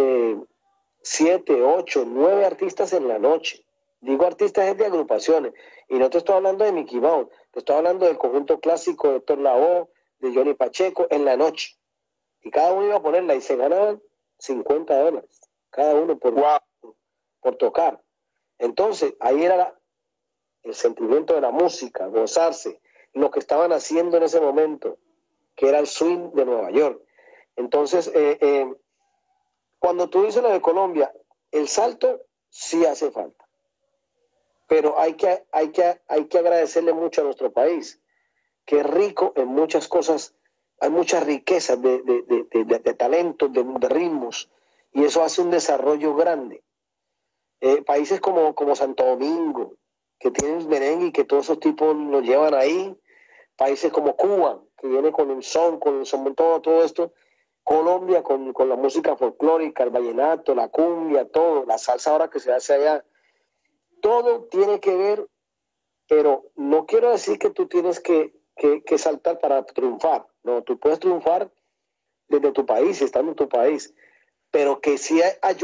7, 8, 9 artistas en la noche. Digo artistas es de agrupaciones. Y no te estoy hablando de Mickey Mouse, te estoy hablando del conjunto clásico de Héctor Lavoe, de Johnny Pacheco, en la noche. Y cada uno iba a ponerla y se ganaban $50, cada uno por tocar. Entonces, ahí era el sentimiento de la música, gozarse, lo que estaban haciendo en ese momento, que era el swing de Nueva York. Entonces, cuando tú dices lo de Colombia, el salto sí hace falta. Pero hay que agradecerle mucho a nuestro país, que es rico en muchas cosas, hay mucha riqueza de talentos, de ritmos, y eso hace un desarrollo grande. Países como Santo Domingo, que tienen merengue y que todos esos tipos lo llevan ahí, países como Cuba, que viene con el son, todo esto, Colombia con la música folclórica, el vallenato, la cumbia, todo, la salsa ahora que se hace allá, todo tiene que ver, pero no quiero decir que tú tienes que saltar para triunfar, no, tú puedes triunfar desde tu país, estando en tu país, pero que si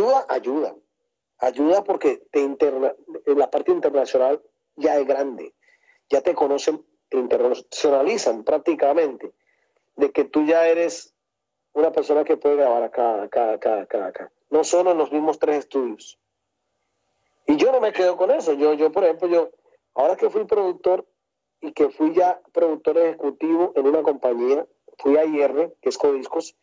ayuda porque la parte internacional ya es grande, ya te conocen, te internacionalizan prácticamente, de que tú ya eres una persona que puede grabar acá, no solo en los mismos 3 estudios. Y yo no me quedo con eso. Yo por ejemplo, ahora que fui productor y que fui ya productor ejecutivo en una compañía, fui a IR, que es Codiscos,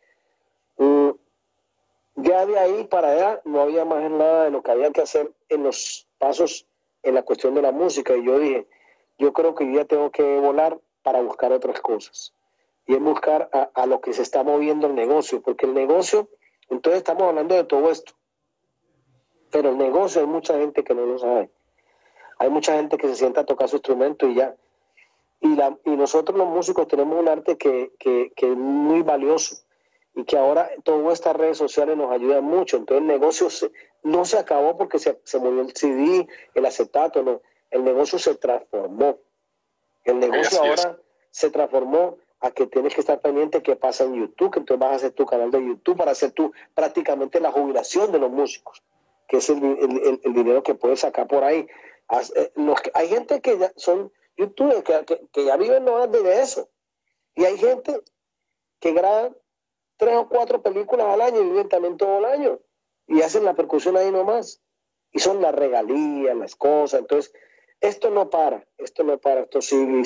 ya de ahí para allá no había más nada de lo que había que hacer en los pasos en la cuestión de la música. Y yo dije, yo creo que yo ya tengo que volar para buscar otras cosas. Y es buscar a lo que se está moviendo el negocio, porque el negocio, entonces estamos hablando de todo esto. Pero el negocio hay mucha gente que no lo sabe. Hay mucha gente que se sienta a tocar su instrumento y ya. Y nosotros los músicos tenemos un arte que es muy valioso y que ahora todas estas redes sociales nos ayudan mucho. Entonces el negocio no se acabó porque se murió el CD, el acetato, no. El negocio se transformó. El negocio ahora se transformó a que tienes que estar pendiente qué pasa en YouTube, que entonces vas a hacer tu canal de YouTube para hacer prácticamente la jubilación de los músicos, que es el dinero que puedes sacar por ahí. Hay gente que ya son youtubers que ya viven no de eso. Y hay gente que graba 3 o 4 películas al año y viven también todo el año. Y hacen la percusión ahí nomás. Y son las regalías, las cosas. Entonces, esto no para, esto sigue.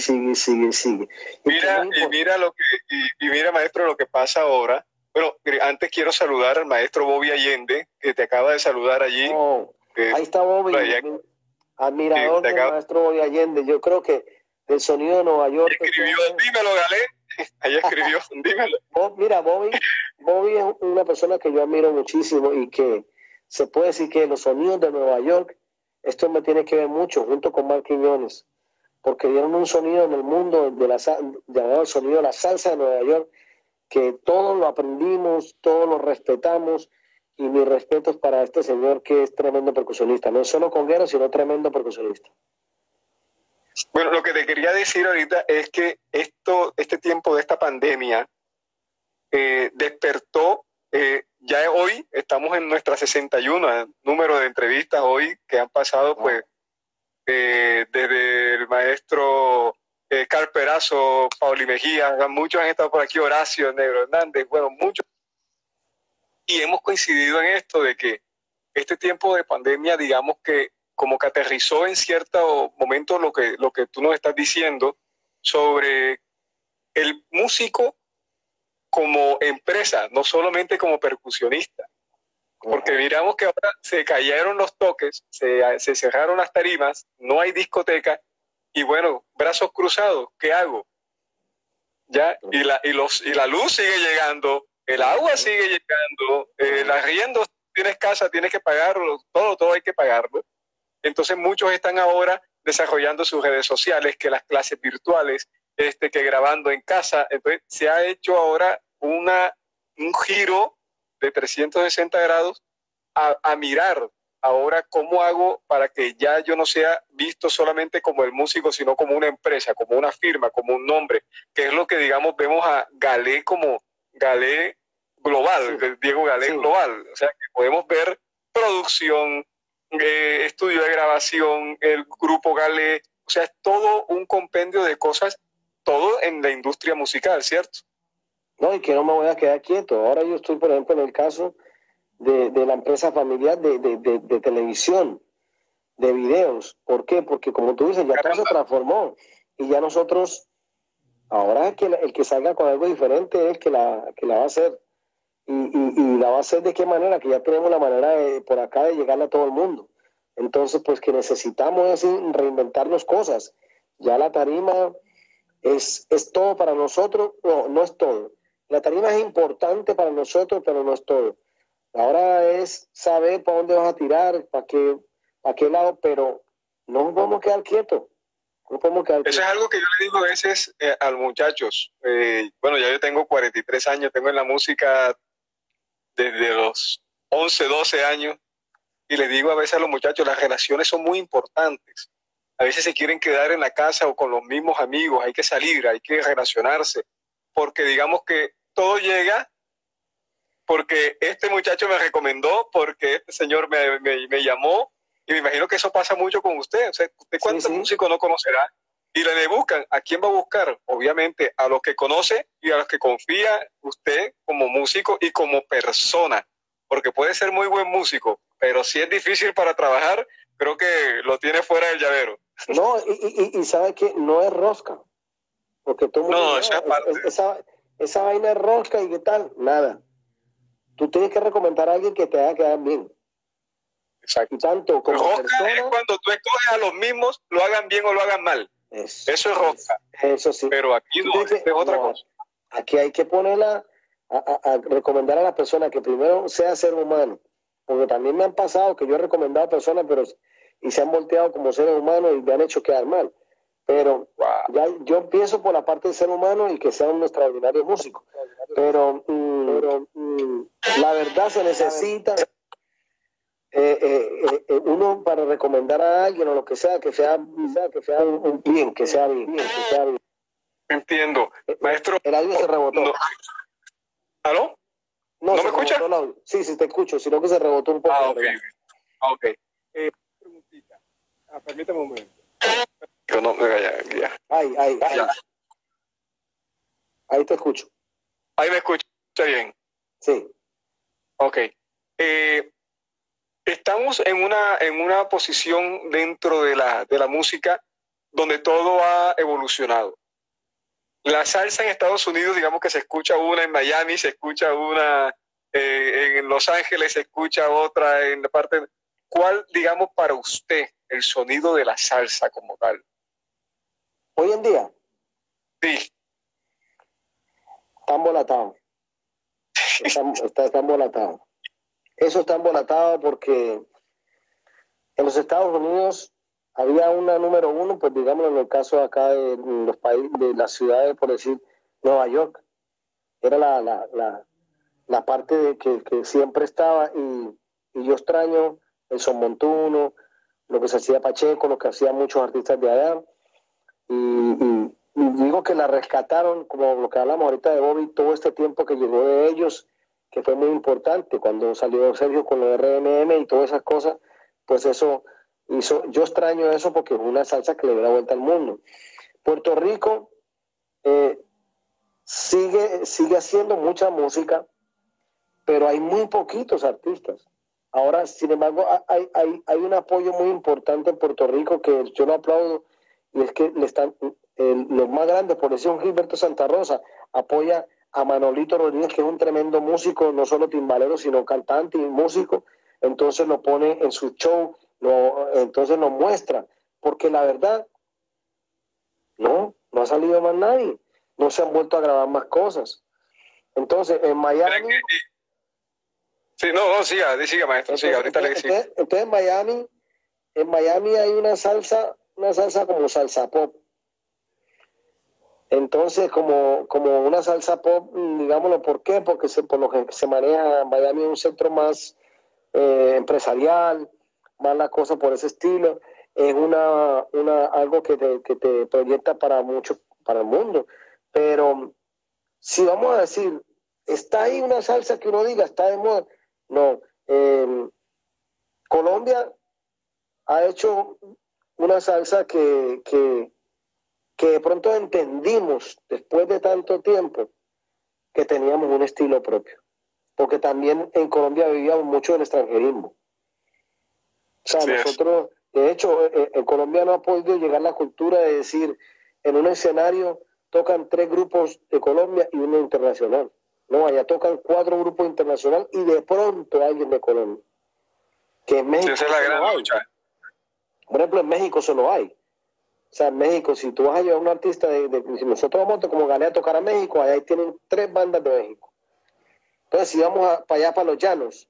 Mira, maestro, lo que pasa ahora. Bueno, antes quiero saludar al maestro Bobby Allende, que te acaba de saludar allí. Ahí está Bobby, admirador del maestro Bobby Allende. Yo creo que el sonido de Nueva York... Escribió, dímelo, Galé. Ahí escribió, dímelo. Mira, Bobby es una persona que yo admiro muchísimo y que se puede decir que los sonidos de Nueva York, esto me tiene que ver mucho, junto con Mark Quiñones. porque dieron un sonido en el mundo llamado el sonido de la salsa de Nueva York, que todos lo aprendimos, todos lo respetamos, y mis respetos para este señor que es tremendo percusionista, no solo conguero, sino tremendo percusionista. Bueno, lo que te quería decir ahorita es que este tiempo de esta pandemia despertó, ya hoy estamos en nuestra 61 número de entrevistas hoy que han pasado, pues, desde el maestro Carl Perazo, Pauli Mejía, muchos han estado por aquí, Horacio Negro Hernández, bueno, muchos. Y hemos coincidido en esto de que este tiempo de pandemia, digamos que como que aterrizó en cierto momento lo que tú nos estás diciendo sobre el músico como empresa, no solamente como percusionista. Porque miramos que ahora se cayeron los toques, se cerraron las tarimas, no hay discoteca, y bueno, brazos cruzados, ¿qué hago? ¿Ya? Y la luz sigue llegando, el agua sigue llegando, el arriendo, tienes casa, tienes que pagarlo, todo hay que pagarlo. Entonces muchos están ahora desarrollando sus redes sociales, que las clases virtuales, que grabando en casa. Entonces se ha hecho ahora un giro de 360 grados a mirar ahora cómo hago para que ya yo no sea visto solamente como el músico, sino como una empresa, como una firma, como un nombre, que es lo que, digamos, vemos a Galé como Galé global, sí. Diego Galé, sí. Global. O sea, que podemos ver producción, estudio de grabación, el grupo Galé, o sea, es todo un compendio de cosas, todo en la industria musical, ¿cierto? No, y que no me voy a quedar quieto. Ahora yo estoy, por ejemplo, en el caso de la empresa familiar de televisión, de videos. ¿Por qué? Porque como tú dices, ya todo se transformó, y ya nosotros, ahora es que el que salga con algo diferente es el que la va a hacer. Y la va a hacer de qué manera, que ya tenemos la manera por acá de llegarle a todo el mundo. Entonces, pues que necesitamos es reinventarnos cosas. Ya la tarima es todo para nosotros. No es todo. La tarima es importante para nosotros, pero no es todo. Ahora es saber para dónde vas a tirar, para qué lado, pero no nos podemos quedar quietos. No podemos quedar quietos. Eso es algo que yo le digo a veces a los muchachos. Bueno, ya yo tengo 43 años, tengo en la música desde los 11, 12 años, y les digo a veces a los muchachos, las relaciones son muy importantes. A veces se quieren quedar en la casa o con los mismos amigos, hay que salir, hay que relacionarse, porque digamos que todo llega porque este muchacho me recomendó, porque este señor me llamó, y me imagino que eso pasa mucho con usted. O sea, ¿usted cuántos músicos no conocerá? Y le buscan, ¿a quién va a buscar? Obviamente a los que conoce y a los que confía usted como músico y como persona, porque puede ser muy buen músico, pero si es difícil para trabajar, creo que lo tiene fuera del llavero. No, y sabe que no es rosca, porque todo mundo no, esa vaina es rosca, y qué tal, nada. Tú tienes que recomendar a alguien que te haga quedar bien. Exacto. Y tanto como rosca persona, es cuando tú escoges a los mismos, lo hagan bien o lo hagan mal. Eso es rosca. Eso sí. Pero aquí no, es otra cosa. Aquí hay que ponerla a recomendar a la persona que primero sea ser humano. Porque también me han pasado que yo he recomendado a personas y se han volteado como seres humanos y me han hecho quedar mal. Pero ya yo empiezo por la parte del ser humano y que sea un extraordinario músico. Pero la verdad se necesita uno para recomendar a alguien o lo que sea, que sea un bien, que sea bien. Entiendo. Maestro. El audio se rebotó. No. ¿Aló? ¿No me escucha? Sí, te escucho, sino que se rebotó un poco. Ok. Preguntita. Permítame un momento. Yo no, ya. Ahí te escucho. Ahí me escucha bien. Sí. Ok. Estamos en una posición dentro de la música donde todo ha evolucionado. La salsa en Estados Unidos, digamos que se escucha una en Miami, se escucha una en Los Ángeles, se escucha otra en la parte... ¿Cuál, digamos, para usted el sonido de la salsa como tal? ¿Hoy en día? Sí. Está embolatado. Está embolatado. Eso está embolatado porque en los Estados Unidos había una número uno, pues digamos en el caso acá de los países, de las ciudades, por decir, Nueva York, era la parte de que siempre estaba y yo extraño el son montuno, lo que se hacía Pacheco, lo que hacían muchos artistas de allá y digo que la rescataron, como lo que hablamos ahorita de Bobby, todo este tiempo que llegó de ellos, que fue muy importante, cuando salió Sergio con lo de RMM y todas esas cosas, pues eso hizo, yo extraño eso porque es una salsa que le dio la vuelta al mundo. Puerto Rico sigue haciendo mucha música, pero hay muy poquitos artistas. Ahora, sin embargo, hay un apoyo muy importante en Puerto Rico que yo lo aplaudo, y es que le están, los más grandes, por decir un Gilberto Santa Rosa, apoya a Manolito Rodríguez, que es un tremendo músico, no solo timbalero, sino cantante y músico, entonces lo pone en su show, entonces lo muestra, porque la verdad, no ha salido más nadie, no se han vuelto a grabar más cosas. Entonces, en Miami... Sí, siga, maestro, siga, ahorita le sigo. Entonces en Miami hay una salsa como salsa pop. Entonces, como una salsa pop, digámoslo, ¿por qué? Porque por lo que se maneja en Miami es un centro más empresarial, más la cosa por ese estilo. Es algo que te proyecta para el mundo. Pero si vamos a decir, ¿está ahí una salsa que uno diga, está de moda? No. Colombia ha hecho una salsa que de pronto entendimos después de tanto tiempo que teníamos un estilo propio, porque también en Colombia vivíamos mucho del extranjerismo. O sea, sí, nosotros, de hecho, en Colombia no ha podido llegar la cultura de decir, en un escenario tocan 3 grupos de Colombia y uno internacional. No, allá tocan 4 grupos internacionales y de pronto alguien de Colombia. Que en México esa es la gran lucha. Por ejemplo, en México solo hay. O sea, en México, si tú vas a llevar a un artista, si nosotros vamos como Galea a tocar a México, allá tienen 3 bandas de México. Entonces, si vamos para allá, para los llanos,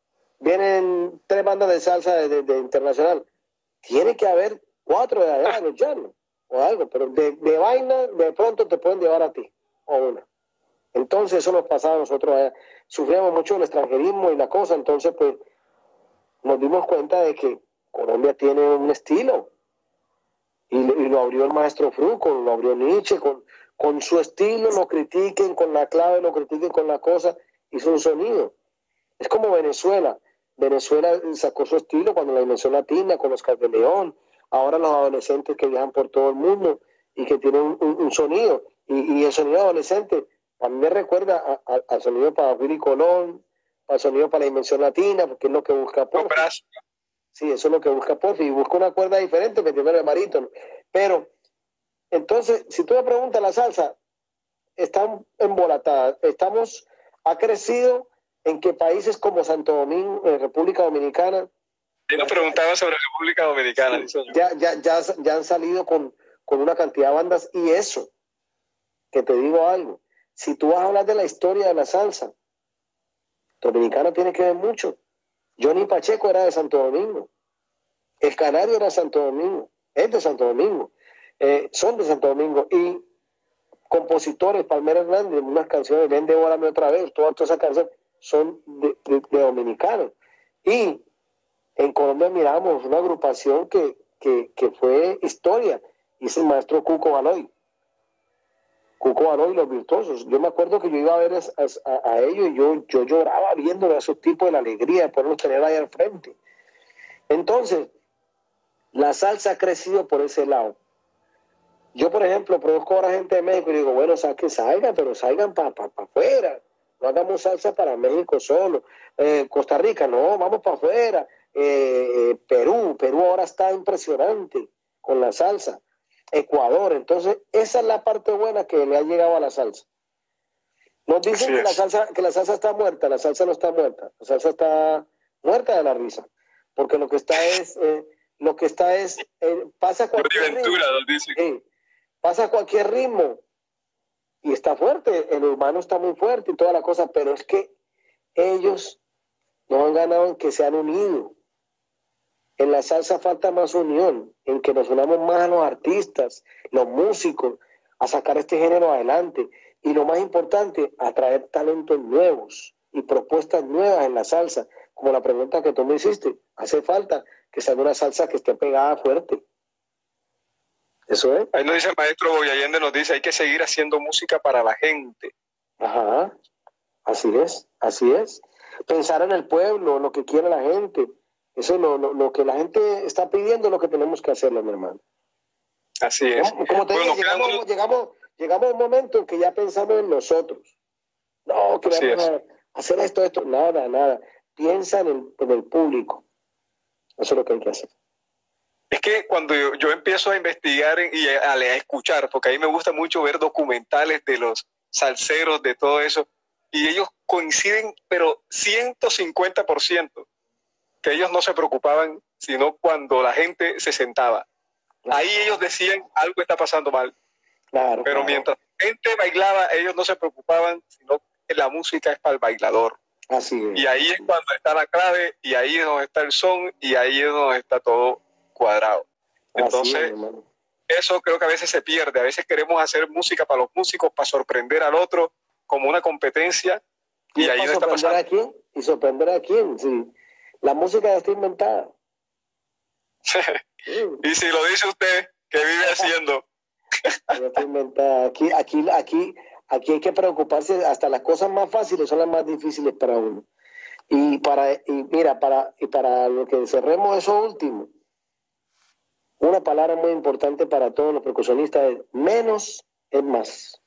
vienen 3 bandas de salsa de internacional. Tiene que haber 4 de allá, de los llanos, o algo, pero de vaina, de pronto te pueden llevar a ti, o una. Entonces, eso nos pasaba a nosotros allá. Sufríamos mucho el extranjerismo y la cosa, entonces, pues, nos dimos cuenta de que Colombia tiene un estilo. Y lo abrió el maestro Fruco, lo abrió Nietzsche, con su estilo, lo critiquen, con la clave, lo critiquen con la cosa, hizo un sonido. Es como Venezuela. Venezuela sacó su estilo cuando la dimensión latina, con los Carlos de León, ahora los adolescentes que viajan por todo el mundo y que tienen un sonido. Y el sonido adolescente a mí me recuerda al sonido para Willy Colón, al sonido para la dimensión latina, porque es lo que busca Porfi. Sí, eso es lo que busca Porfi, y busca una cuerda diferente metiéndole el barítono. Pero, entonces, si tú me preguntas, la salsa está embolatada. Ha crecido en que países como Santo Domingo, República Dominicana. Yo nos preguntaba sobre República Dominicana. Sí, ya han salido con una cantidad de bandas, y eso, que te digo algo, si tú vas a hablar de la historia de la salsa, Dominicana tiene que ver mucho. Johnny Pacheco era de Santo Domingo. El Canario era de Santo Domingo. Es de Santo Domingo. Son de Santo Domingo. Y compositores, Palmera Hernández, unas canciones, Ven, devórame otra vez, todas esas canciones son de dominicanos. Y en Colombia miramos una agrupación que fue historia, y es el maestro Cuco Baloy. Cuco Baloy, los virtuosos. Yo me acuerdo que yo iba a ver a ellos, y yo lloraba viendo a esos tipos, de la alegría de poderlos tener ahí al frente. Entonces, la salsa ha crecido por ese lado. Yo, por ejemplo, produzco ahora gente de México y digo, bueno, que salgan, pero salgan para afuera. No hagamos salsa para México solo. Costa Rica, no, vamos para afuera. Perú ahora está impresionante con la salsa. Ecuador, entonces esa es la parte buena que le ha llegado a la salsa. Nos dicen que la salsa está muerta. La salsa no está muerta. La salsa está muerta de la risa, porque lo que está es pasa cualquier ritmo, pasa cualquier ritmo y está fuerte. El urbano está muy fuerte y toda la cosa, pero es que ellos no han ganado en que se han unido. En la salsa falta más unión, en que nos unamos más a los artistas, los músicos, a sacar este género adelante. Y lo más importante, atraer talentos nuevos y propuestas nuevas en la salsa. Como la pregunta que tú me hiciste, hace falta que salga una salsa que esté pegada fuerte. Eso es. Ahí nos dice el maestro Boy Allende, nos dice, hay que seguir haciendo música para la gente. Ajá, así es, así es. Pensar en el pueblo, lo que quiere la gente. Eso es lo que la gente está pidiendo, lo que tenemos que hacerlo, mi hermano. Así es. Como te digo, llegamos a un momento en que ya pensamos en nosotros. No, que vamos a hacer esto. Nada. Piensa en el público. Eso es lo que hay que hacer. Es que cuando yo empiezo a investigar y a escuchar, porque a mí me gusta mucho ver documentales de los salseros, de todo eso, y ellos coinciden, pero 150%, que ellos no se preocupaban, sino cuando la gente se sentaba. Ahí ellos decían, algo está pasando mal. Claro, pero mientras la gente bailaba, ellos no se preocupaban, sino que la música es para el bailador. Así es. Y ahí es cuando está la clave, y ahí es donde está el son, y ahí es donde está todo cuadrado. Entonces, eso creo que a veces se pierde. A veces queremos hacer música para los músicos, para sorprender al otro, como una competencia, y ahí no está pasando. ¿A quién? ¿Y sorprender a quién? Sí. La música ya está inventada. Y si lo dice usted, que vive haciendo. Ya está inventada. Aquí hay que preocuparse, hasta las cosas más fáciles son las más difíciles para uno. Y para lo que cerremos eso último, una palabra muy importante para todos los percusionistas es menos es más.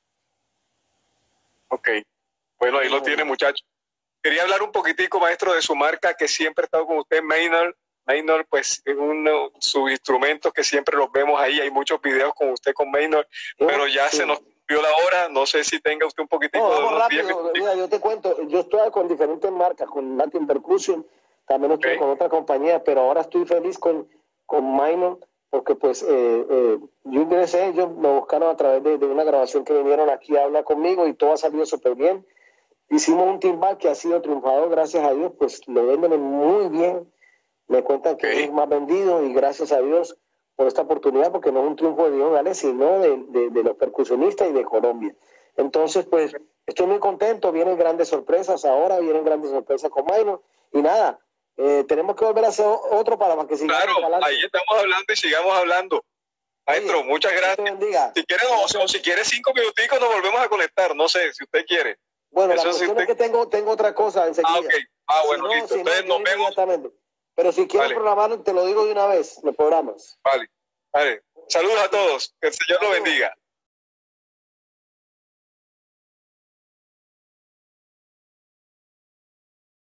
Ok, bueno, ahí lo tiene, muchachos. Quería hablar un poquitico, maestro, de su marca que siempre ha estado con usted, Maynard. Maynard, pues, es uno de sus instrumentos que siempre los vemos ahí. Hay muchos videos con usted con Maynard, pero ya se nos dio la hora. No sé si tenga usted un poquitico de unos 10 minutos. Mira, yo te cuento, yo estoy con diferentes marcas, con Latin Percussion, también estoy con otra compañía, pero ahora estoy feliz con Maynard, porque pues yo ingresé, ellos me buscaron a través de una grabación que vinieron aquí a hablar conmigo y todo ha salido súper bien. Hicimos un timbal que ha sido triunfador, gracias a Dios, pues lo venden muy bien. Me cuentan que es más vendido y gracias a Dios por esta oportunidad, porque no es un triunfo de Dios, ¿vale? Sino de los percusionistas y de Colombia. Entonces, pues, estoy muy contento, vienen grandes sorpresas ahora, vienen grandes sorpresas con Maynard, y nada, tenemos que volver a hacer otro para que sigamos adelante. Ahí estamos hablando y sigamos hablando. Maestro, muchas gracias. Si quiere 5 minuticos nos volvemos a conectar, no sé, si usted quiere. Bueno, la cuestión es que tengo otra cosa enseguida. Bueno, listo. Entonces nos vemos. Pero si quieres programar, te lo digo de una vez, lo programas. Vale. Saludos a todos. Que el Señor lo bendiga.